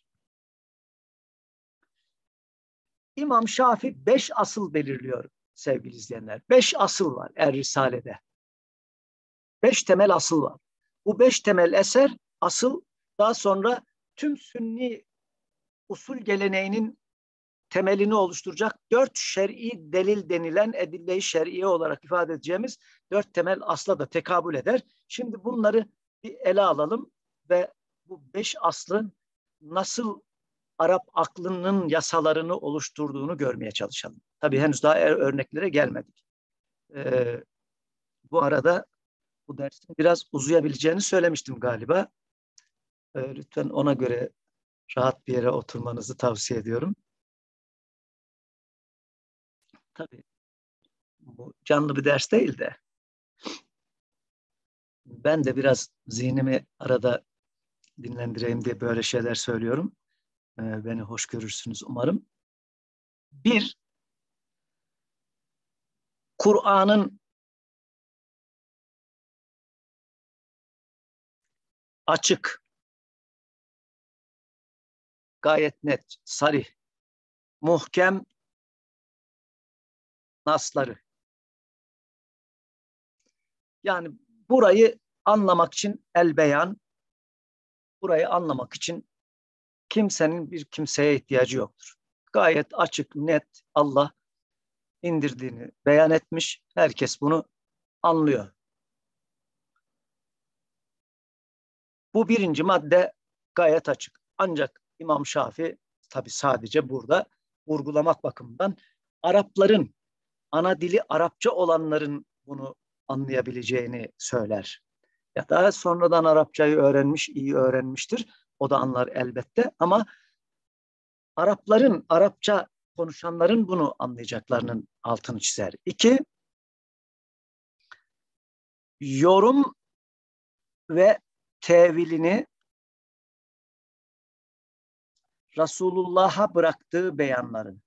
İmam Şafii 5 asıl belirliyor sevgili izleyenler. 5 asıl var Er-Risale'de. 5 temel asıl var. Bu 5 temel eser asıl daha sonra tüm Sünni usul geleneğinin temelini oluşturacak 4 şer'i delil denilen edille-i şer'iye olarak ifade edeceğimiz 4 temel asla da tekabül eder. Şimdi bunları bir ele alalım ve bu 5 aslın nasıl Arap aklının yasalarını oluşturduğunu görmeye çalışalım. Tabii henüz daha örneklere gelmedik. Bu arada bu dersin biraz uzayabileceğini söylemiştim galiba. Lütfen ona göre rahat bir yere oturmanızı tavsiye ediyorum. Tabii bu canlı bir ders değil de ben de biraz zihnimi arada dinlendireyim diye böyle şeyler söylüyorum. Beni hoş görürsünüz umarım. Bir, Kur'an'ın açık, gayet net, sarih, muhkem nasları. Yani burayı anlamak için el beyan, burayı anlamak için kimsenin bir kimseye ihtiyacı yoktur. Gayet açık, net Allah indirdiğini beyan etmiş. Herkes bunu anlıyor. Bu birinci madde gayet açık. Ancak İmam Şafii tabi sadece burada vurgulamak bakımından Arapların, ana dili Arapça olanların bunu anlayabileceğini söyler. Ya da sonradan Arapçayı öğrenmiş, iyi öğrenmiştir. O da anlar elbette ama Arapların, Arapça konuşanların bunu anlayacaklarının altını çizer. İki, yorum ve tevilini Resulullah'a bıraktığı beyanların.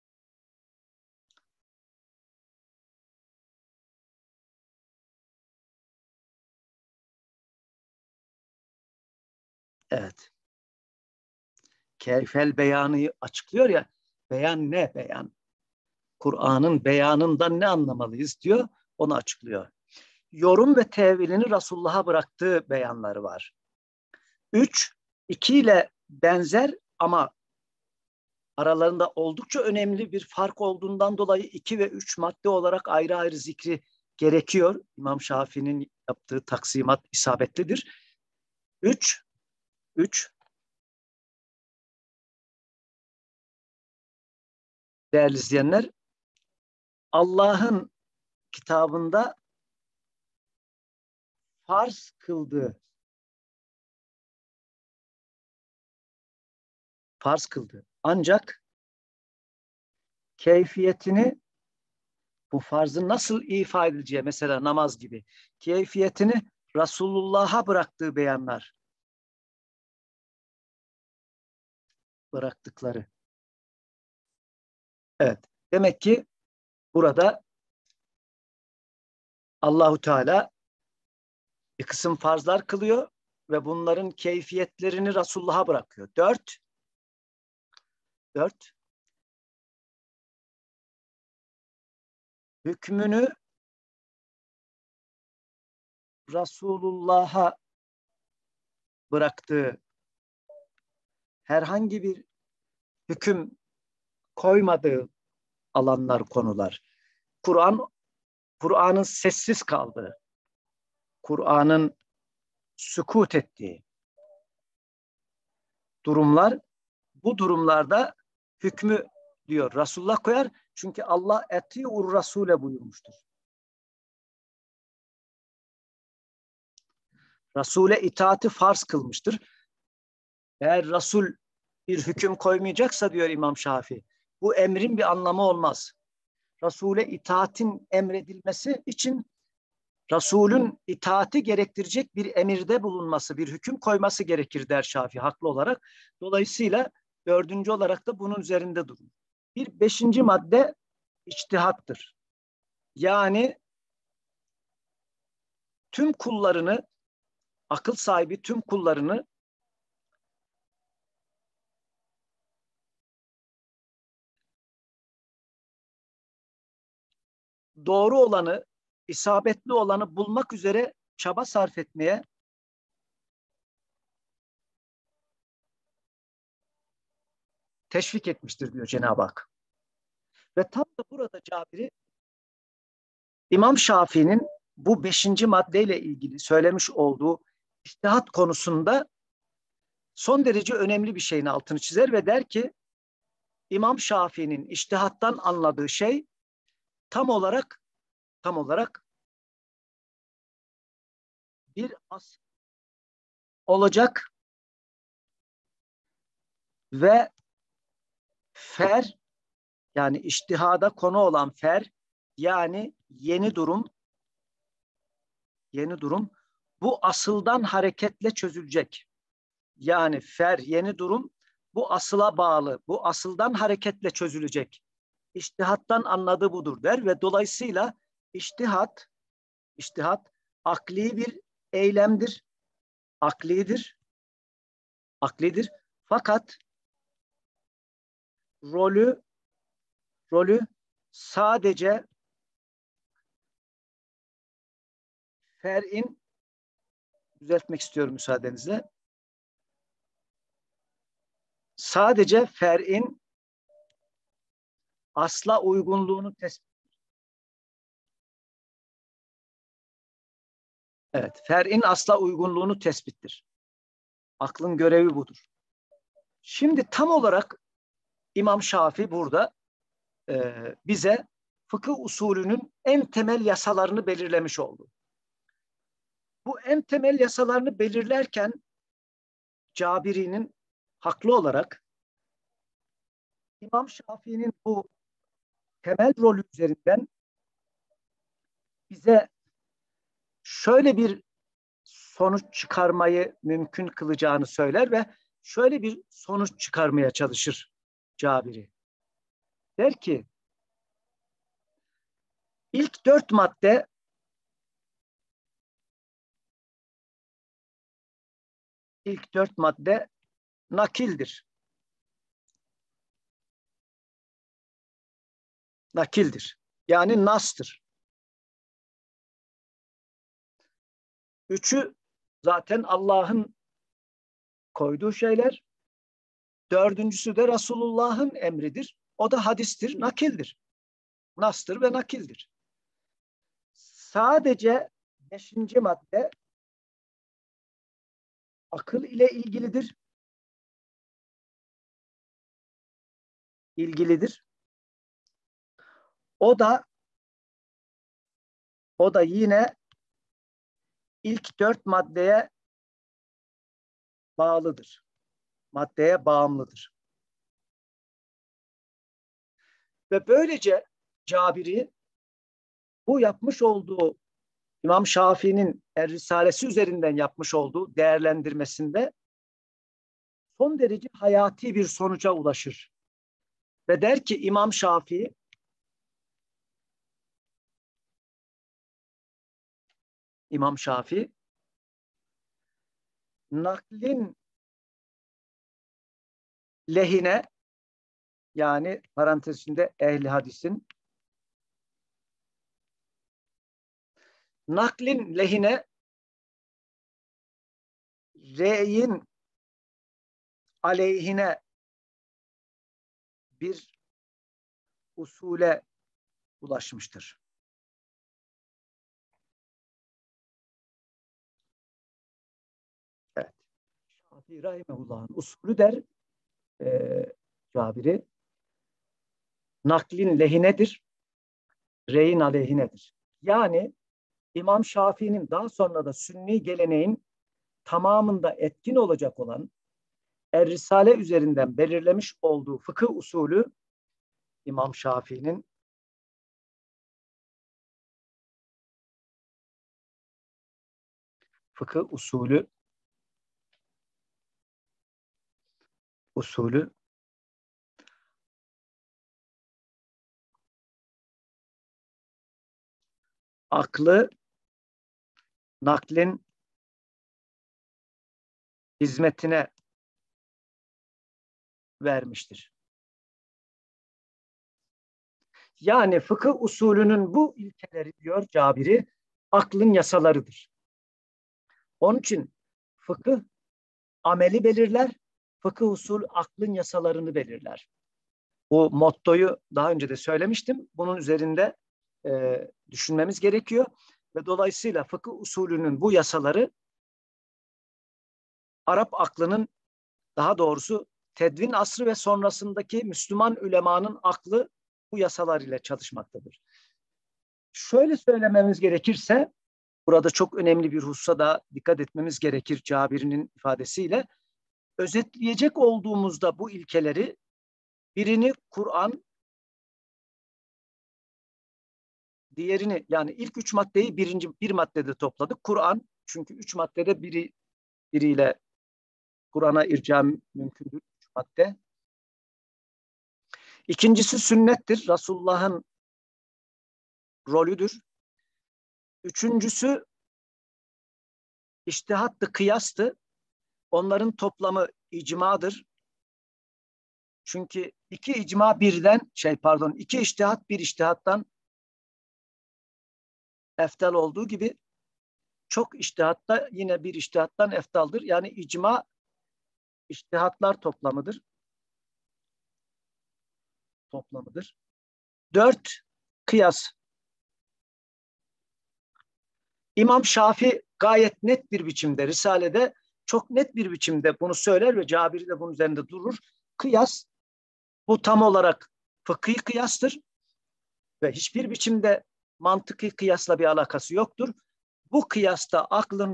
Evet. Keyfel beyanı açıklıyor ya. Beyan ne beyan? Kur'an'ın beyanından ne anlamalıyız diyor. Onu açıklıyor. Yorum ve tevilini Resulullah'a bıraktığı beyanları var. Üç, iki ile benzer ama aralarında oldukça önemli bir fark olduğundan dolayı 2 ve 3 madde olarak ayrı ayrı zikri gerekiyor. İmam Şafii'nin yaptığı taksimat isabetlidir. 3, 3 değerli izleyenler, Allah'ın kitabında farz kıldı. Ancak keyfiyetini, bu farzın nasıl ifa edileceği, mesela namaz gibi, keyfiyetini Resulullah'a bıraktığı beyanlar, bıraktıkları. Evet. Demek ki burada Allahu Teala bir kısım farzlar kılıyor ve bunların keyfiyetlerini Resulullah'a bırakıyor. Dört, hükmünü Resulullah'a bıraktığı herhangi bir hüküm koymadığı alanlar, konular. Kur'an'ın sessiz kaldığı, Kur'an'ın sükut ettiği durumlar, bu durumlarda hükmü diyor Resulullah koyar. Çünkü Allah eti'ur Rasule buyurmuştur. Resul'e itaati farz kılmıştır. Eğer Resul bir hüküm koymayacaksa diyor İmam Şafii, bu emrin bir anlamı olmaz. Resul'e itaatin emredilmesi için Resul'ün itaati gerektirecek bir emirde bulunması, bir hüküm koyması gerekir der Şafii haklı olarak. Dolayısıyla dördüncü olarak da bunun üzerinde durun. Bir beşinci madde içtihattır. Yani tüm kullarını, akıl sahibi tüm kullarını doğru olanı, isabetli olanı bulmak üzere çaba sarf etmeye teşvik etmiştir diyor Cenab-ı Hak. Ve tam da burada Cabir'i İmam Şafii'nin bu beşinci maddeyle ilgili söylemiş olduğu içtihat konusunda son derece önemli bir şeyin altını çizer ve der ki İmam Şafii'nin içtihattan anladığı şey tam olarak bir asıl olacak ve fer, yani içtihada konu olan fer, yani yeni durum bu asıldan hareketle çözülecek. Yani fer, yeni durum bu asıla bağlı, bu asıldan hareketle çözülecek. İçtihattan anladığı budur der ve dolayısıyla içtihat akli bir eylemdir, aklidir, aklidir. Fakat rolü sadece fer'in, düzeltmek istiyorum müsaadenizle, sadece fer'in asla uygunluğunu tespit. Evet, fer'in asla uygunluğunu tespittir. Aklın görevi budur. Şimdi tam olarak İmam Şafii burada bize fıkıh usulünün en temel yasalarını belirlemiş oldu. Bu en temel yasalarını belirlerken Cabiri'nin haklı olarak İmam Şafii'nin bu temel rolü üzerinden bize şöyle bir sonuç çıkarmayı mümkün kılacağını söyler ve şöyle bir sonuç çıkarmaya çalışır Cabiri. Der ki ilk dört madde nakildir. Nakildir. Yani nastır. Üçü zaten Allah'ın koyduğu şeyler. Dördüncüsü de Resulullah'ın emridir. O da hadistir, nakildir. Nastır ve nakildir. Sadece beşinci madde akıl ile ilgilidir. O da yine ilk dört maddeye bağlıdır. Maddeye bağımlıdır. Ve böylece Cabiri bu yapmış olduğu İmam Şafii'nin Er-Risalesi üzerinden yapmış olduğu değerlendirmesinde son derece hayati bir sonuca ulaşır. Ve der ki İmam Şafii naklin lehine, yani parantez içinde ehli hadisin, naklin lehine re'yin aleyhine bir usule ulaşmıştır. Evet. Şafii Rahimehullah'ın usulü der Cabiri, naklin lehinedir, reyin aleyhinedir. Yani İmam Şafii'nin daha sonra da Sünni geleneğin tamamında etkin olacak olan Er-Risale üzerinden belirlemiş olduğu fıkıh usulü İmam Şafii'nin fıkıh usulü aklı naklin hizmetine vermiştir. Yani fıkıh usulünün bu ilkeleri diyor Cabiri, aklın yasalarıdır. Onun için fıkıh ameli belirler, fıkıh usul aklın yasalarını belirler. Bu mottoyu daha önce de söylemiştim. Bunun üzerinde düşünmemiz gerekiyor ve dolayısıyla fıkıh usulünün bu yasaları Arap aklının, daha doğrusu tedvin asrı ve sonrasındaki Müslüman ulemanın aklı bu yasalar ile çalışmaktadır. Şöyle söylememiz gerekirse, burada çok önemli bir hususa da dikkat etmemiz gerekir Cabir'in ifadesiyle. Özetleyecek olduğumuzda bu ilkeleri, birini Kur'an, diğerini, yani ilk üç maddeyi bir maddede topladık. Kur'an, çünkü üç maddede biriyle Kur'an'a irca mümkündür. Üç madde. İkincisi sünnettir. Resulullah'ın rolüdür. Üçüncüsü içtihattı, kıyastı. Onların toplamı icmadır. Çünkü iki içtihat bir içtihattan eftal olduğu gibi çok içtihatta yine bir içtihattan eftaldır. Yani icma içtihatlar toplamıdır. 4. Kıyas. İmam Şafii gayet net bir biçimde Risale'de çok net bir biçimde bunu söyler ve Cabiri de bunun üzerinde durur. Kıyas, bu tam olarak fıkhi kıyastır ve hiçbir biçimde mantıki kıyasla bir alakası yoktur. Bu kıyasta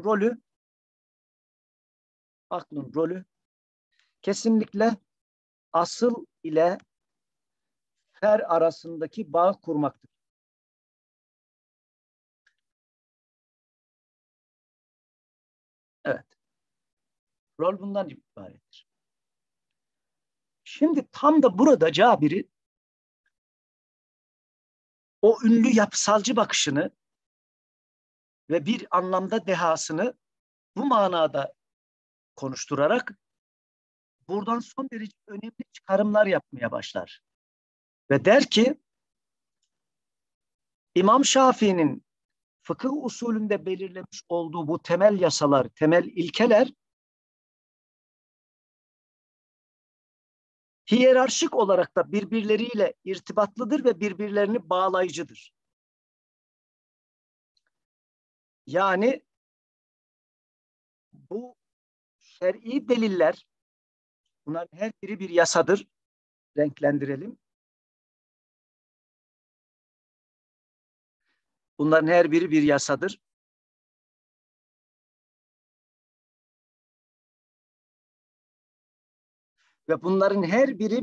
aklın rolü kesinlikle asıl ile fer arasındaki bağ kurmaktır. Evet. Rol bundan ibarettir. Şimdi tam da burada Cabiri o ünlü yapısalcı bakışını ve bir anlamda dehasını bu manada konuşturarak buradan son derece önemli çıkarımlar yapmaya başlar. Ve der ki, İmam Şafii'nin fıkıh usulünde belirlemiş olduğu bu temel yasalar, temel ilkeler hiyerarşik olarak da birbirleriyle irtibatlıdır ve birbirlerini bağlayıcıdır. Yani bu şer'i deliller, bunların her biri bir yasadır, renklendirelim. Bunların her biri bir yasadır. Ve bunların her biri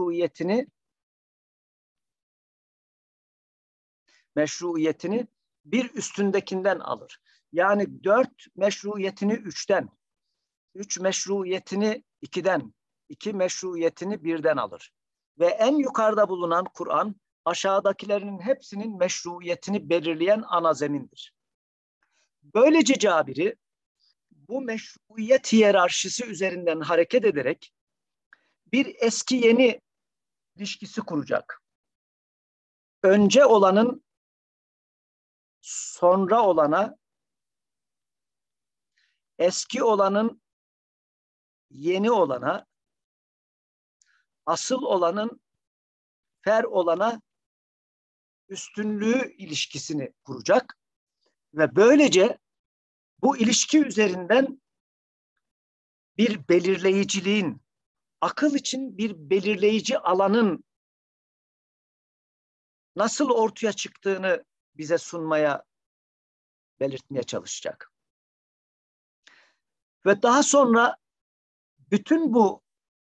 meşruiyetini bir üstündekinden alır. Yani 4 meşruiyetini 3'ten, 3 meşruiyetini 2'den, 2 meşruiyetini birden alır. Ve en yukarıda bulunan Kur'an, aşağıdakilerinin hepsinin meşruiyetini belirleyen ana zemindir. Böylece Cabiri bu meşruiyet hiyerarşisi üzerinden hareket ederek bir eski yeni ilişkisi kuracak. Önce olanın sonra olana, eski olanın yeni olana, asıl olanın fer olana üstünlüğü ilişkisini kuracak ve böylece bu ilişki üzerinden bir belirleyiciliğin, akıl için bir belirleyici alanın nasıl ortaya çıktığını bize sunmaya, belirtmeye çalışacak. Ve daha sonra bütün bu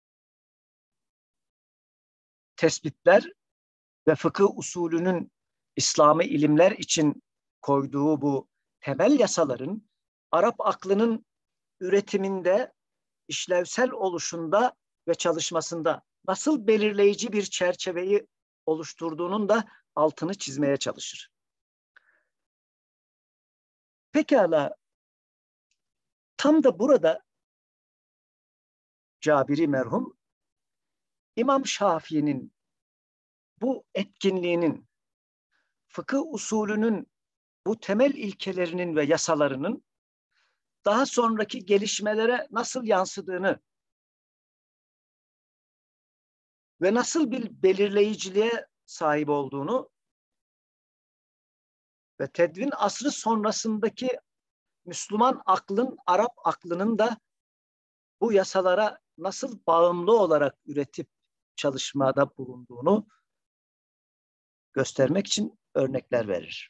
tespitler ve fıkıh usulünün İslami ilimler için koyduğu bu temel yasaların Arap aklının üretiminde, işlevsel oluşunda ve çalışmasında nasıl belirleyici bir çerçeveyi oluşturduğunun da altını çizmeye çalışır. Pekala, tam da burada Cabiri merhum İmam Şafii'nin bu etkinliğinin, fıkıh usulünün bu temel ilkelerinin ve yasalarının daha sonraki gelişmelere nasıl yansıdığını ve nasıl bir belirleyiciliğe sahip olduğunu ve tedvin asrı sonrasındaki Müslüman aklın, Arap aklının da bu yasalara nasıl bağımlı olarak üretip çalışmada bulunduğunu göstermek için örnekler verir.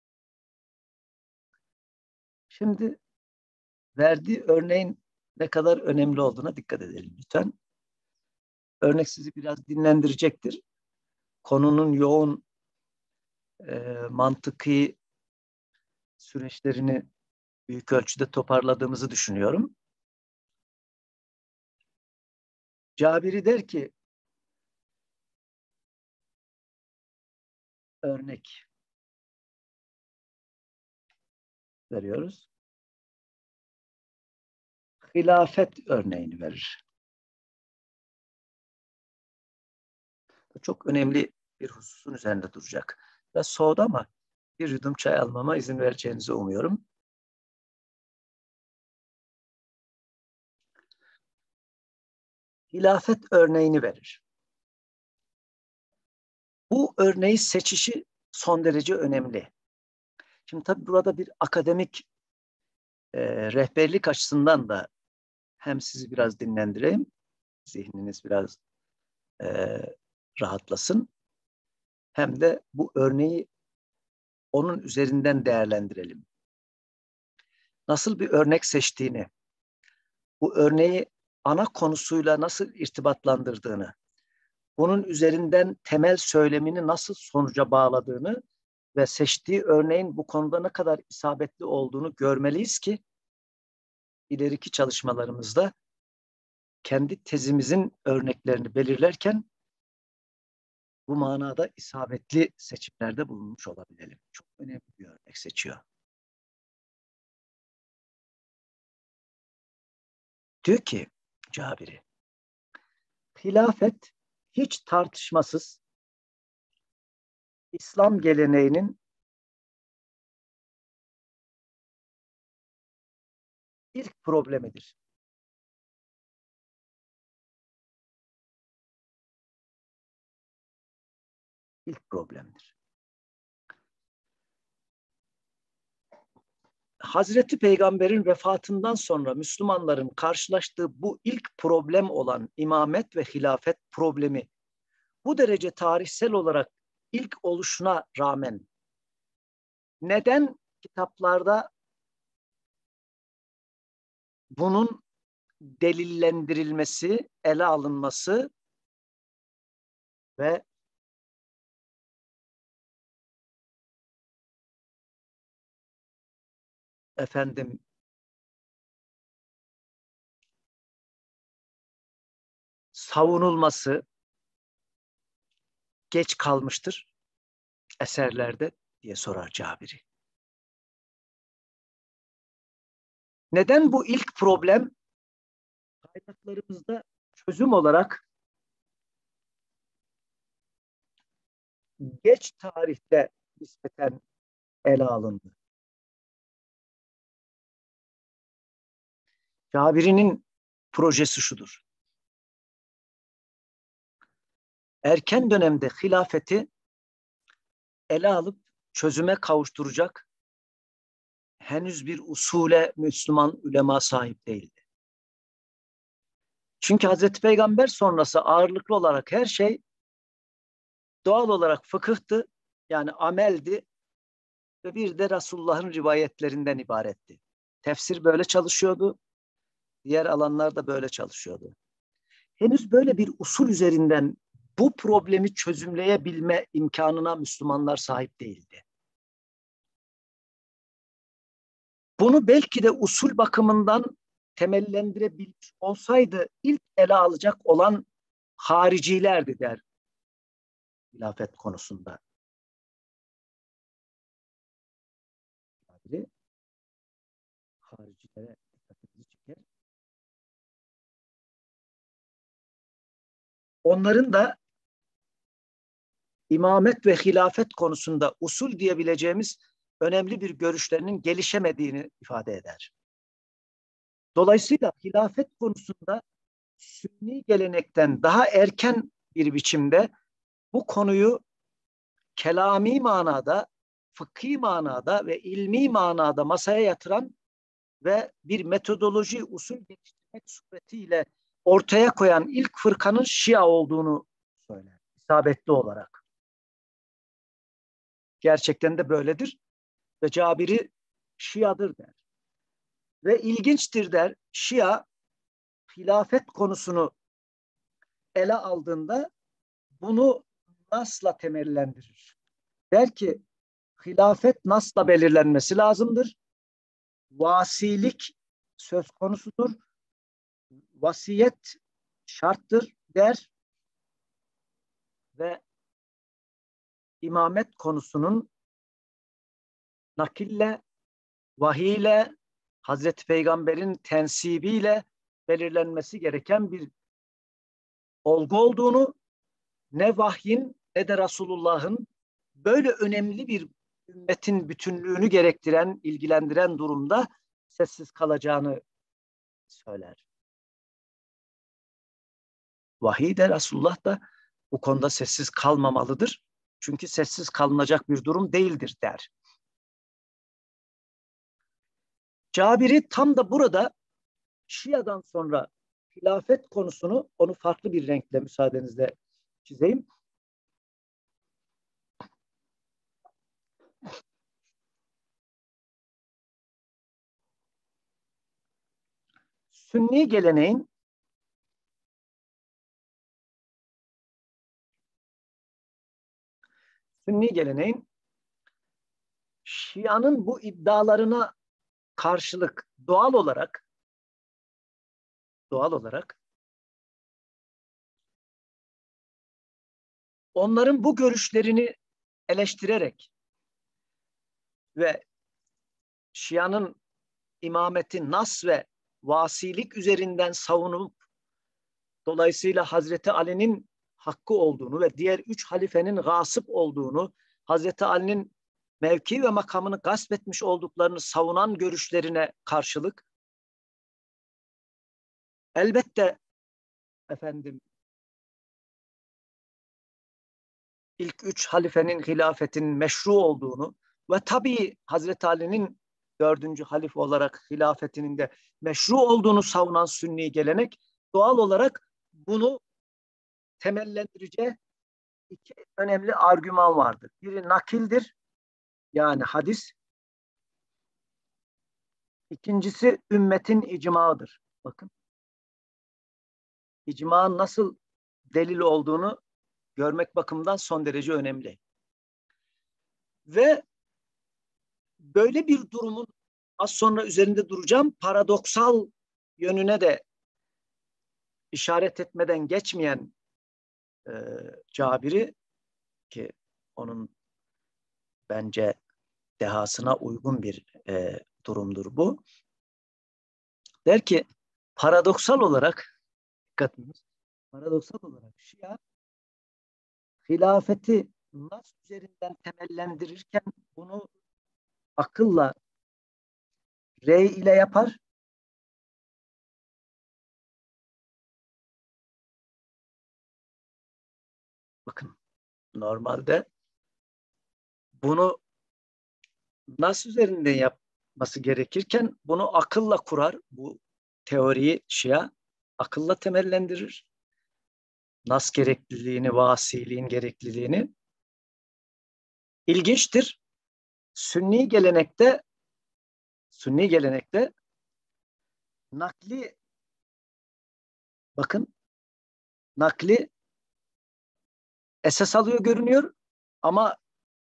Şimdi verdiği örneğin ne kadar önemli olduğuna dikkat edelim lütfen. Örnek sizi biraz dinlendirecektir. Konunun yoğun mantıki süreçlerini büyük ölçüde toparladığımızı düşünüyorum. Cabiri der ki, örnek veriyoruz. Hilafet örneğini verir. Çok önemli bir hususun üzerinde duracak. Biraz soğudu ama bir yudum çay almama izin vereceğinizi umuyorum. Hilafet örneğini verir. Bu örneği seçişi son derece önemli. Şimdi tabii burada bir akademik rehberlik açısından da hem sizi biraz dinlendireyim, zihniniz biraz e, rahatlasın, hem de bu örneği onun üzerinden değerlendirelim. Nasıl bir örnek seçtiğini, bu örneği ana konusuyla nasıl irtibatlandırdığını, bunun üzerinden temel söylemini nasıl sonuca bağladığını ve seçtiği örneğin bu konuda ne kadar isabetli olduğunu görmeliyiz ki ileriki çalışmalarımızda kendi tezimizin örneklerini belirlerken bu manada isabetli seçimlerde bulunmuş olabilelim. Çok önemli bir örnek seçiyor. Diyor ki Cabiri, hilafet hiç tartışmasız İslam geleneğinin ilk problemidir. İlk problemdir. Hazreti Peygamber'in vefatından sonra Müslümanların karşılaştığı bu ilk problem olan imamet ve hilafet problemi bu derece tarihsel olarak ilk oluşuna rağmen neden kitaplarda bunun delillendirilmesi, ele alınması ve efendim savunulması geç kalmıştır eserlerde diye sorar Cabiri. Neden bu ilk problem kaynaklarımızda çözüm olarak geç tarihte nispeten ele alındı? Cabiri'nin projesi şudur. erken dönemde hilafeti ele alıp çözüme kavuşturacak henüz bir usule Müslüman ulema sahip değildi. Çünkü Hazreti Peygamber sonrası ağırlıklı olarak her şey doğal olarak fıkıhtı, yani ameldi ve bir de Resulullah'ın rivayetlerinden ibaretti. Tefsir böyle çalışıyordu, diğer alanlar da böyle çalışıyordu. Henüz böyle bir usul üzerinden bu problemi çözümleyebilme imkanına Müslümanlar sahip değildi. Bunu belki de usul bakımından temellendirebilmiş olsaydı ilk ele alacak olan haricilerdi der hilafet konusunda. Haricilere dikkatimizi çeker. Onların da imamet ve hilafet konusunda usul diyebileceğimiz önemli bir görüşlerinin gelişemediğini ifade eder. Dolayısıyla hilafet konusunda Sünni gelenekten daha erken bir biçimde bu konuyu kelami manada, fıkhi manada ve ilmi manada masaya yatıran ve bir metodoloji, usul geliştirmek suretiyle ortaya koyan ilk fırkanın Şia olduğunu söyler, isabetli olarak. Gerçekten de böyledir ve Cabiri Şia'dır der. Ve ilginçtir der, Şia hilafet konusunu ele aldığında bunu nasla temellendirir. Der ki hilafet nasla belirlenmesi lazımdır. Vasilik söz konusudur. Vasiyet şarttır der ve imamet konusunun nakille, vahiyle, Hazreti Peygamber'in tensibiyle belirlenmesi gereken bir olgu olduğunu, ne vahyin ne de Resulullah'ın böyle önemli bir ümmetin bütünlüğünü gerektiren, ilgilendiren durumda sessiz kalacağını söyler. Vahiy de Resulullah da bu konuda sessiz kalmamalıdır. Çünkü sessiz kalınacak bir durum değildir der. Cabiri tam da burada Şia'dan sonra hilafet konusunu, onu farklı bir renkle müsaadenizle çizeyim. Sünni geleneğin Şia'nın bu iddialarına karşılık doğal olarak onların bu görüşlerini eleştirerek ve Şia'nın imameti nas ve vasilik üzerinden savunup dolayısıyla Hazreti Ali'nin hakkı olduğunu ve diğer 3 halifenin gasip olduğunu, Hazreti Ali'nin mevki ve makamını gasp etmiş olduklarını savunan görüşlerine karşılık elbette ilk 3 halifenin hilafetinin meşru olduğunu ve tabii Hazreti Ali'nin 4. halife olarak hilafetinin de meşru olduğunu savunan Sünni gelenek doğal olarak bunu temellendirici 2 önemli argüman vardır. Biri nakildir, yani hadis. İkincisi ümmetin icmaıdır. Bakın, icmanın nasıl delil olduğunu görmek bakımından son derece önemli. Ve böyle bir durumun az sonra üzerinde duracağım paradoksal yönüne de işaret etmeden geçmeyen Cabiri, ki onun bence dehasına uygun bir durumdur bu. Der ki paradoksal olarak Şia hilafeti nas üzerinden temellendirirken bunu akılla, rey ile yapar. Bakın, normalde bunu nas üzerinden yapması gerekirken bunu akılla kurar. Bu teoriyi Şia akılla temellendirir. Nas gerekliliğini, vasiliğin gerekliliğini. İlginçtir. Sünni gelenekte nakli, bakın, nakli esas alıyor görünüyor ama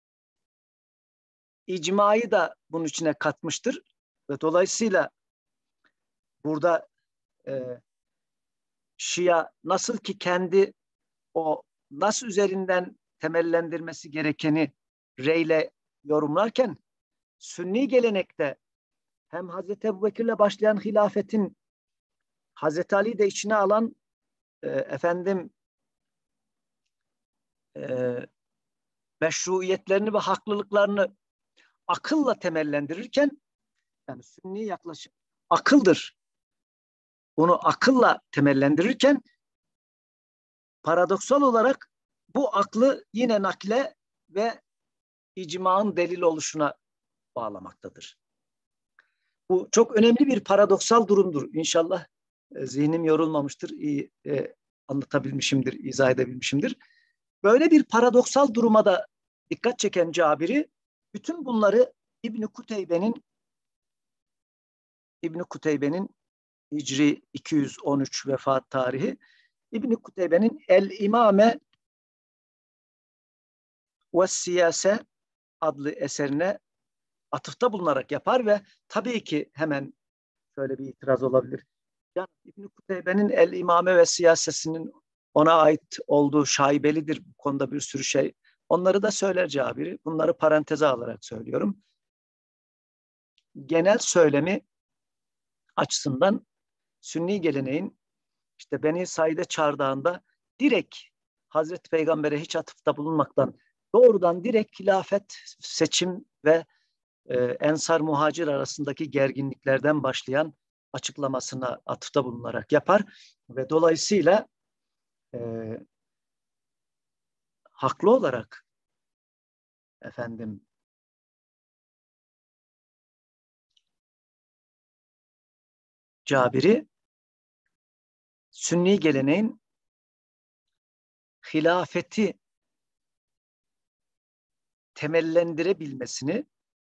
icmayı da bunun içine katmıştır ve dolayısıyla burada e, Şia nasıl ki kendi o nas üzerinden temellendirmesi gerekeni reyle yorumlarken, Sünni gelenekte hem Hazreti Ebubekir'le başlayan hilafetin Hazreti Ali de içine alan efendim e, meşruiyetlerini ve haklılıklarını akılla temellendirirken, yani Sünni yaklaşım akıldır. Bunu akılla temellendirirken paradoksal olarak bu aklı yine nakle ve icmağın delil oluşuna bağlamaktadır. Bu çok önemli bir paradoksal durumdur. İnşallah zihnim yorulmamıştır, iyi anlatabilmişimdir, izah edebilmişimdir. Böyle bir paradoksal duruma da dikkat çeken Cabiri, bütün bunları İbn-i Kuteybe'nin Hicri 213 vefat tarihi, İbn-i Kuteybe'nin El-İmame ve Siyase adlı eserine atıfta bulunarak yapar ve tabii ki hemen şöyle bir itiraz olabilir. Yani İbn-i Kuteybe'nin El-İmame ve Siyasesinin ona ait olduğu şaibelidir. Bu konuda bir sürü şey. Onları da söyler Cabiri. Bunları paranteze alarak söylüyorum. Genel söylemi açısından Sünni geleneğin işte Beni Said'e çağırdığında direkt Hazreti Peygamber'e hiç atıfta bulunmaktan doğrudan direkt hilafet, seçim ve Ensar Muhacir arasındaki gerginliklerden başlayan açıklamasına atıfta bulunarak yapar ve dolayısıyla e, haklı olarak efendim Cabiri Sünni geleneğin hilafeti temellendirebilmesini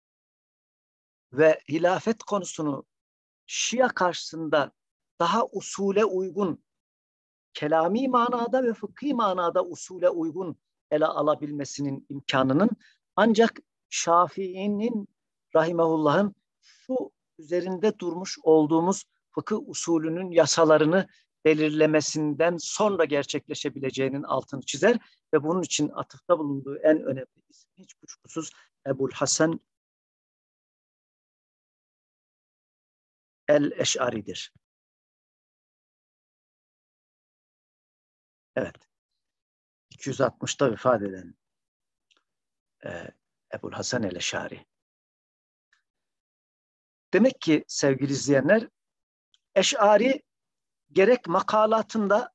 ve hilafet konusunu Şia karşısında daha usule uygun, kelami manada ve fıkhi manada usule uygun ele alabilmesinin imkanının ancak Şafii'nin rahimehullah'ın şu üzerinde durmuş olduğumuz fıkıh usulünün yasalarını belirlemesinden sonra gerçekleşebileceğinin altını çizer ve bunun için atıfta bulunduğu en önemli isim hiç kuşkusuz Ebul Hasan el-Eş'ari'dir. Evet, 260'ta vefat eden Ebul Hasan el-Eş'ari. Demek ki sevgili izleyenler, Eş'ari gerek makalatında,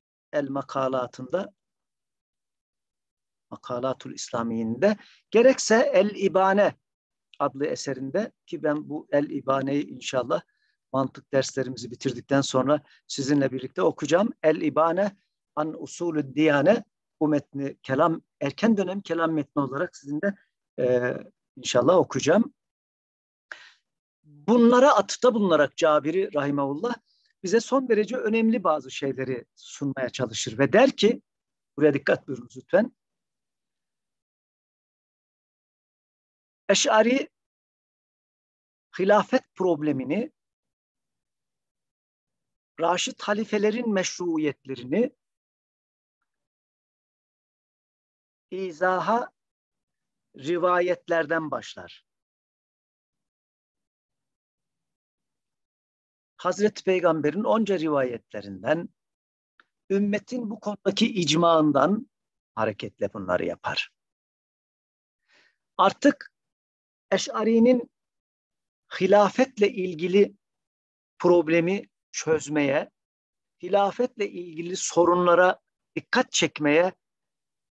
Makalatul İslamiye'inde, gerekse El-İbane adlı eserinde, ki ben bu El-İbane'yi inşallah mantık derslerimizi bitirdikten sonra sizinle birlikte okuyacağım. El-İbane an usulü diyane, bu metni erken dönem kelam metni olarak sizinle inşallah okuyacağım. Bunlara atıfta bulunarak Cabiri rahimahullah bize son derece önemli bazı şeyleri sunmaya çalışır ve der ki, buraya dikkat buyurunuz lütfen. Eş'ari hilafet problemini, Raşid halifelerin meşruiyetlerini izaha rivayetlerden başlar. Hazreti Peygamber'in onca rivayetlerinden, ümmetin bu konudaki icmağından hareketle bunları yapar. Artık Eş'ari'nin hilafetle ilgili problemi çözmeye, hilafetle ilgili sorunlara dikkat çekmeye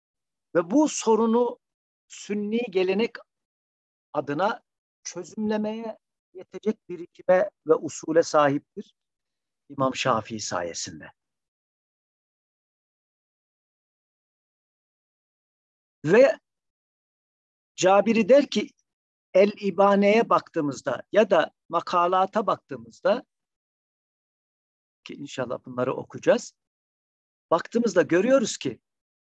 Ve bu sorunu Sünni gelenek adına çözümlemeye yetecek birikime ve usule sahiptir İmam Şafii sayesinde. Ve Cabiri der ki El-İbane'ye baktığımızda ya da makalata baktığımızda, ki inşallah bunları okuyacağız, baktığımızda görüyoruz ki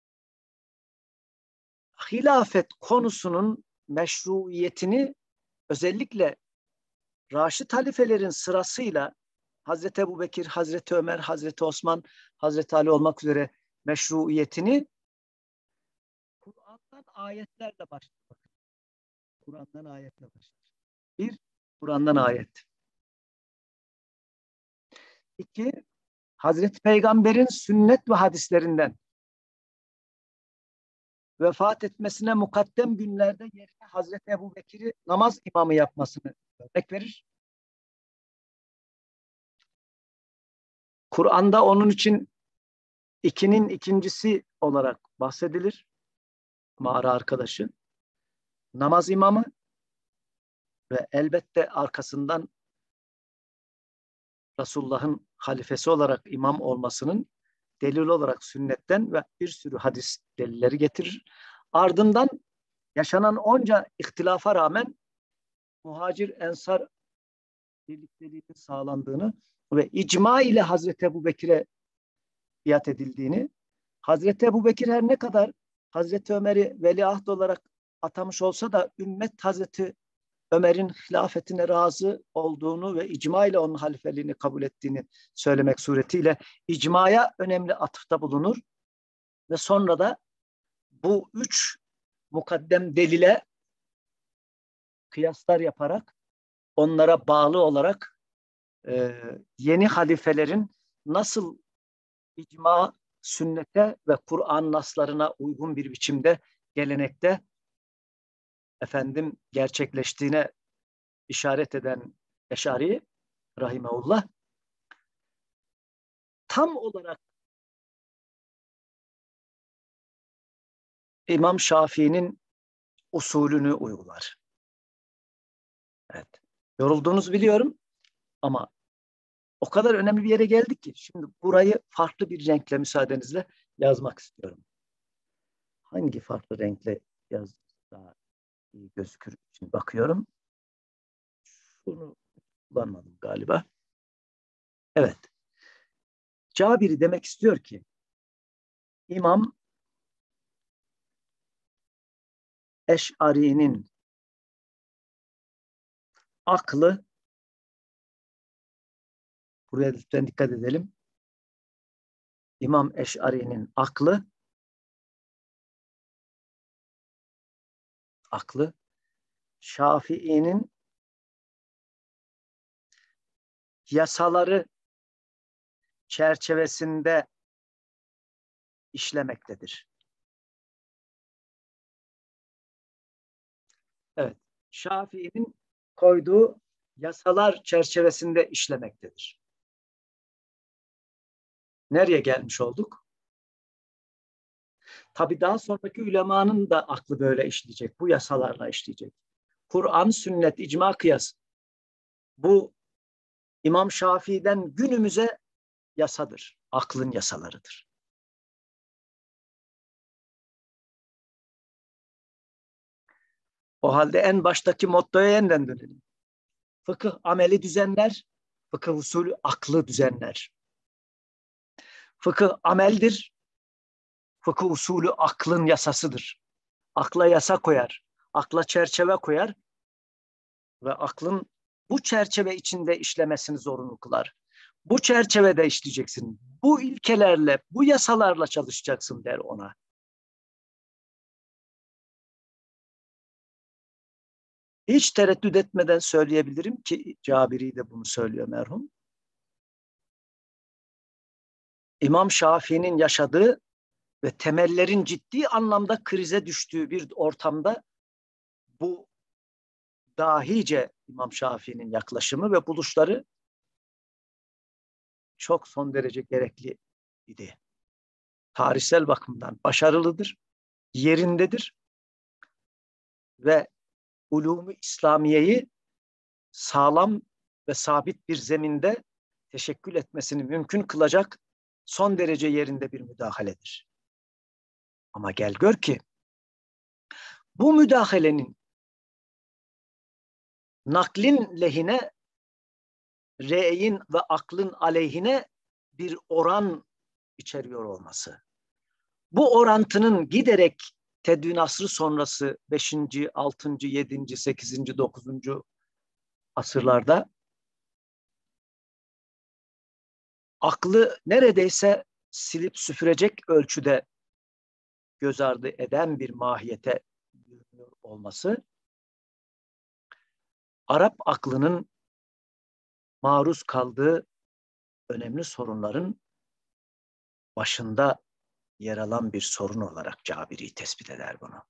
hilafet konusunun meşruiyetini özellikle Raşid halifelerin sırasıyla Hazreti Ebubekir, Hazreti Ömer, Hazreti Osman, Hazreti Ali olmak üzere meşruiyetini Kur'an'dan ayetlerle başlar. Kur'an'dan ayetle başlar. Bir, Kur'an'dan ayet. İki, Hazreti Peygamber'in sünnet ve hadislerinden vefat etmesine mukaddem günlerde yerine Hazreti Ebubekir'i namaz imamı yapmasını örnek verir. Kur'an'da onun için ikinin ikincisi olarak bahsedilir. Mağara arkadaşı. Namaz imamı ve elbette arkasından Resulullah'ın halifesi olarak imam olmasının delil olarak sünnetten ve bir sürü hadis delilleri getirir. Ardından yaşanan onca ihtilafa rağmen muhacir ensar birlikteliğinin sağlandığını ve icma ile Hazreti Ebubekir'e biat edildiğini, Hazreti Ebubekir her ne kadar Hazreti Ömer'i veliaht olarak atamış olsa da ümmet Hazreti Ömer'in hilafetine razı olduğunu ve icma ile onun halifeliğini kabul ettiğini söylemek suretiyle icmaya önemli atıfta bulunur ve sonra da bu üç mukaddem delile kıyaslar yaparak onlara bağlı olarak yeni halifelerin nasıl icma, sünnete ve Kur'an naslarına uygun bir biçimde gelenekte gerçekleştiğine işaret eden Eşari rahimeullah tam olarak İmam Şafii'nin usulünü uygular. Evet. Yorulduğunuzu biliyorum ama o kadar önemli bir yere geldik ki şimdi burayı farklı bir renkle müsaadenizle yazmak istiyorum. Hangi farklı renkle daha iyi gözükür için bakıyorum. Bunu kullanmadım galiba. Evet. Cabiri demek istiyor ki İmam Eş'ari'nin aklı, buraya lütfen dikkat edelim. İmam Eş'ari'nin aklı Şafii'nin yasaları çerçevesinde işlemektedir. Evet. Şafii'nin koyduğu yasalar çerçevesinde işlemektedir. Nereye gelmiş olduk? Tabii daha sonraki ulemanın da aklı böyle işleyecek. Bu yasalarla işleyecek. Kur'an, sünnet, icma, kıyas. Bu İmam Şafii'den günümüze yasadır. Aklın yasalarıdır. O halde en baştaki mottoya yeniden dönelim. Fıkıh ameli düzenler, fıkıh usulü aklı düzenler. Fıkıh ameldir, fıkıh usulü aklın yasasıdır. Akla yasa koyar, akla çerçeve koyar ve aklın bu çerçeve içinde işlemesini zorunlu kılar. Bu çerçevede işleyeceksin. Bu ilkelerle, bu yasalarla çalışacaksın der ona. Hiç tereddüt etmeden söyleyebilirim ki Cabiri de bunu söylüyor merhum. İmam Şafii'nin yaşadığı ve temellerin ciddi anlamda krize düştüğü bir ortamda bu dahice İmam Şafii'nin yaklaşımı ve buluşları çok son derece gerekli idi. Tarihsel bakımdan başarılıdır. yerindedir ve ulûm-u İslamiye'yi sağlam ve sabit bir zeminde teşekkül etmesini mümkün kılacak son derece yerinde bir müdahaledir. Ama gel gör ki bu müdahalenin naklin lehine, re'yin ve aklın aleyhine bir oran içeriyor olması. Bu orantının giderek Tedvin asrı sonrası 5. 6. 7. 8. 9. asırlarda aklı neredeyse silip süpürecek ölçüde göz ardı eden bir mahiyete bürünüyor olması, Arap aklının maruz kaldığı önemli sorunların başında yer alan bir sorun olarak Cabiri tespit eder bunu.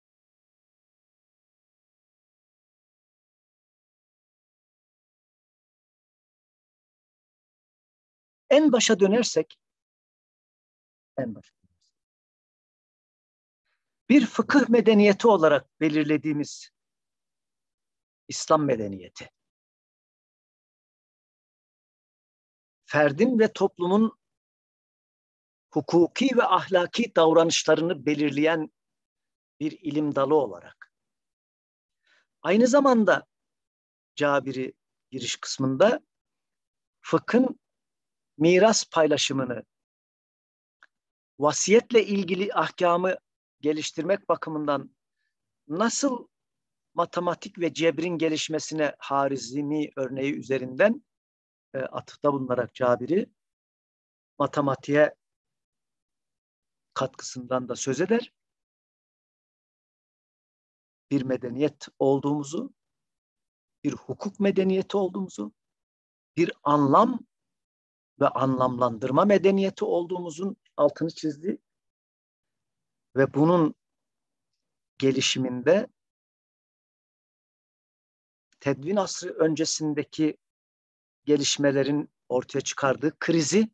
En başa dönersek, bir fıkıh medeniyeti olarak belirlediğimiz İslam medeniyeti, ferdin ve toplumun hukuki ve ahlaki davranışlarını belirleyen bir ilim dalı olarak, aynı zamanda Cabiri giriş kısmında fıkhın miras paylaşımını, vasiyetle ilgili ahkamı geliştirmek bakımından nasıl matematik ve cebrin gelişmesine Harizmi örneği üzerinden atıfta bulunarak Cabiri matematiğe katkısından da söz eder. Bir medeniyet olduğumuzu, bir hukuk medeniyeti olduğumuzu, bir anlam ve anlamlandırma medeniyeti olduğumuzun altını çizdi ve bunun gelişiminde Tedvin asrı öncesindeki gelişmelerin ortaya çıkardığı krizi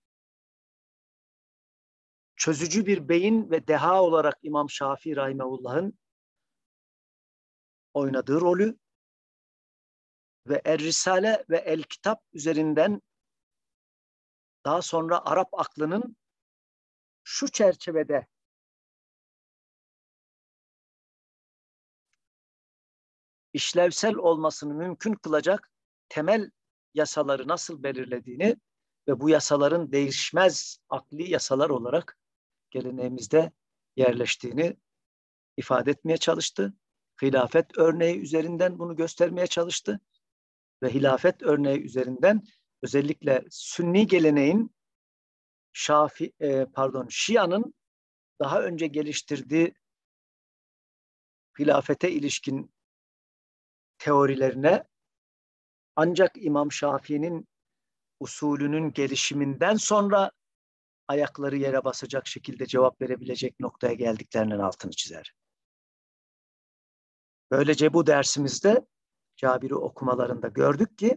çözücü bir beyin ve deha olarak İmam Şafii Rahimehullah'ın oynadığı rolü ve Er-Risale ve El-Kitap üzerinden daha sonra Arap aklının şu çerçevede işlevsel olmasını mümkün kılacak temel yasaları nasıl belirlediğini ve bu yasaların değişmez akli yasalar olarak geleneğimizde yerleştiğini ifade etmeye çalıştı. Hilafet örneği üzerinden bunu göstermeye çalıştı ve hilafet örneği üzerinden özellikle Sünni geleneğin Şia'nın daha önce geliştirdiği hilafete ilişkin teorilerine ancak İmam Şafii'nin usulünün gelişiminden sonra ayakları yere basacak şekilde cevap verebilecek noktaya geldiklerinin altını çizer. Böylece bu dersimizde Cabiri okumalarında gördük ki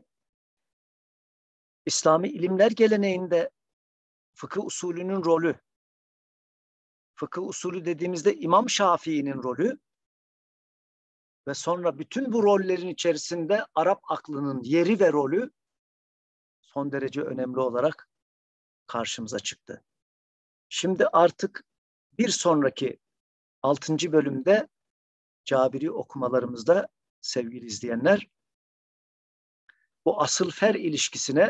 İslami ilimler geleneğinde fıkıh usulünün rolü, fıkıh usulü dediğimizde İmam Şafii'nin rolü ve sonra bütün bu rollerin içerisinde Arap aklının yeri ve rolü son derece önemli olarak karşımıza çıktı. Şimdi artık bir sonraki 6. bölümde Cabiri okumalarımızda sevgili izleyenler bu asıl-fer ilişkisine,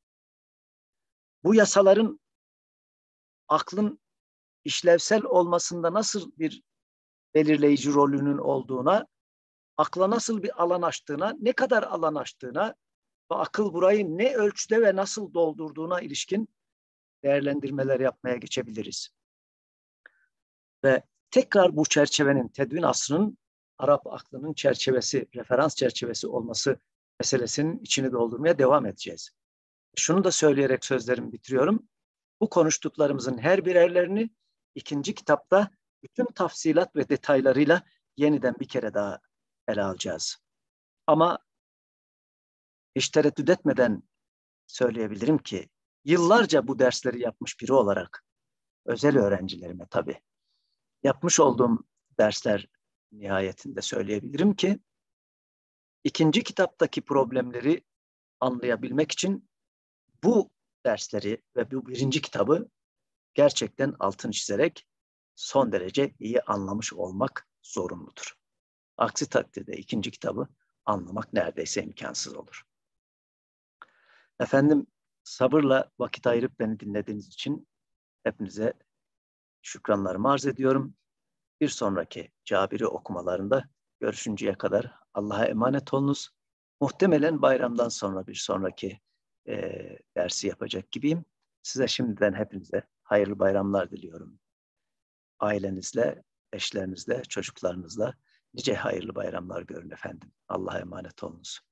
bu yasaların aklın işlevsel olmasında nasıl bir belirleyici rolünün olduğuna, akla nasıl bir alan açtığına, ne kadar alan açtığına ve akıl burayı ne ölçüde ve nasıl doldurduğuna ilişkin değerlendirmeler yapmaya geçebiliriz. Ve tekrar bu çerçevenin Tedvin asrının Arap aklının çerçevesi, referans çerçevesi olması meselesinin içini doldurmaya devam edeceğiz. Şunu da söyleyerek sözlerimi bitiriyorum. Bu konuştuklarımızın her birerlerini ikinci kitapta bütün tafsilat ve detaylarıyla yeniden bir kere daha ele alacağız. Ama hiç tereddüt etmeden söyleyebilirim ki yıllarca bu dersleri yapmış biri olarak özel öğrencilerime tabii yapmış olduğum dersler nihayetinde söyleyebilirim ki ikinci kitaptaki problemleri anlayabilmek için bu dersleri ve bu birinci kitabı gerçekten altını çizerek son derece iyi anlamış olmak zorunludur. Aksi takdirde ikinci kitabı anlamak neredeyse imkansız olur. Efendim, sabırla vakit ayırıp beni dinlediğiniz için hepinize şükranlarımı arz ediyorum. Bir sonraki Cabiri okumalarında görüşünceye kadar Allah'a emanet olunuz. Muhtemelen bayramdan sonra bir sonraki dersi yapacak gibiyim. Size şimdiden hepinize hayırlı bayramlar diliyorum. Ailenizle, eşlerinizle, çocuklarınızla nice hayırlı bayramlar görün efendim. Allah'a emanet olunuz.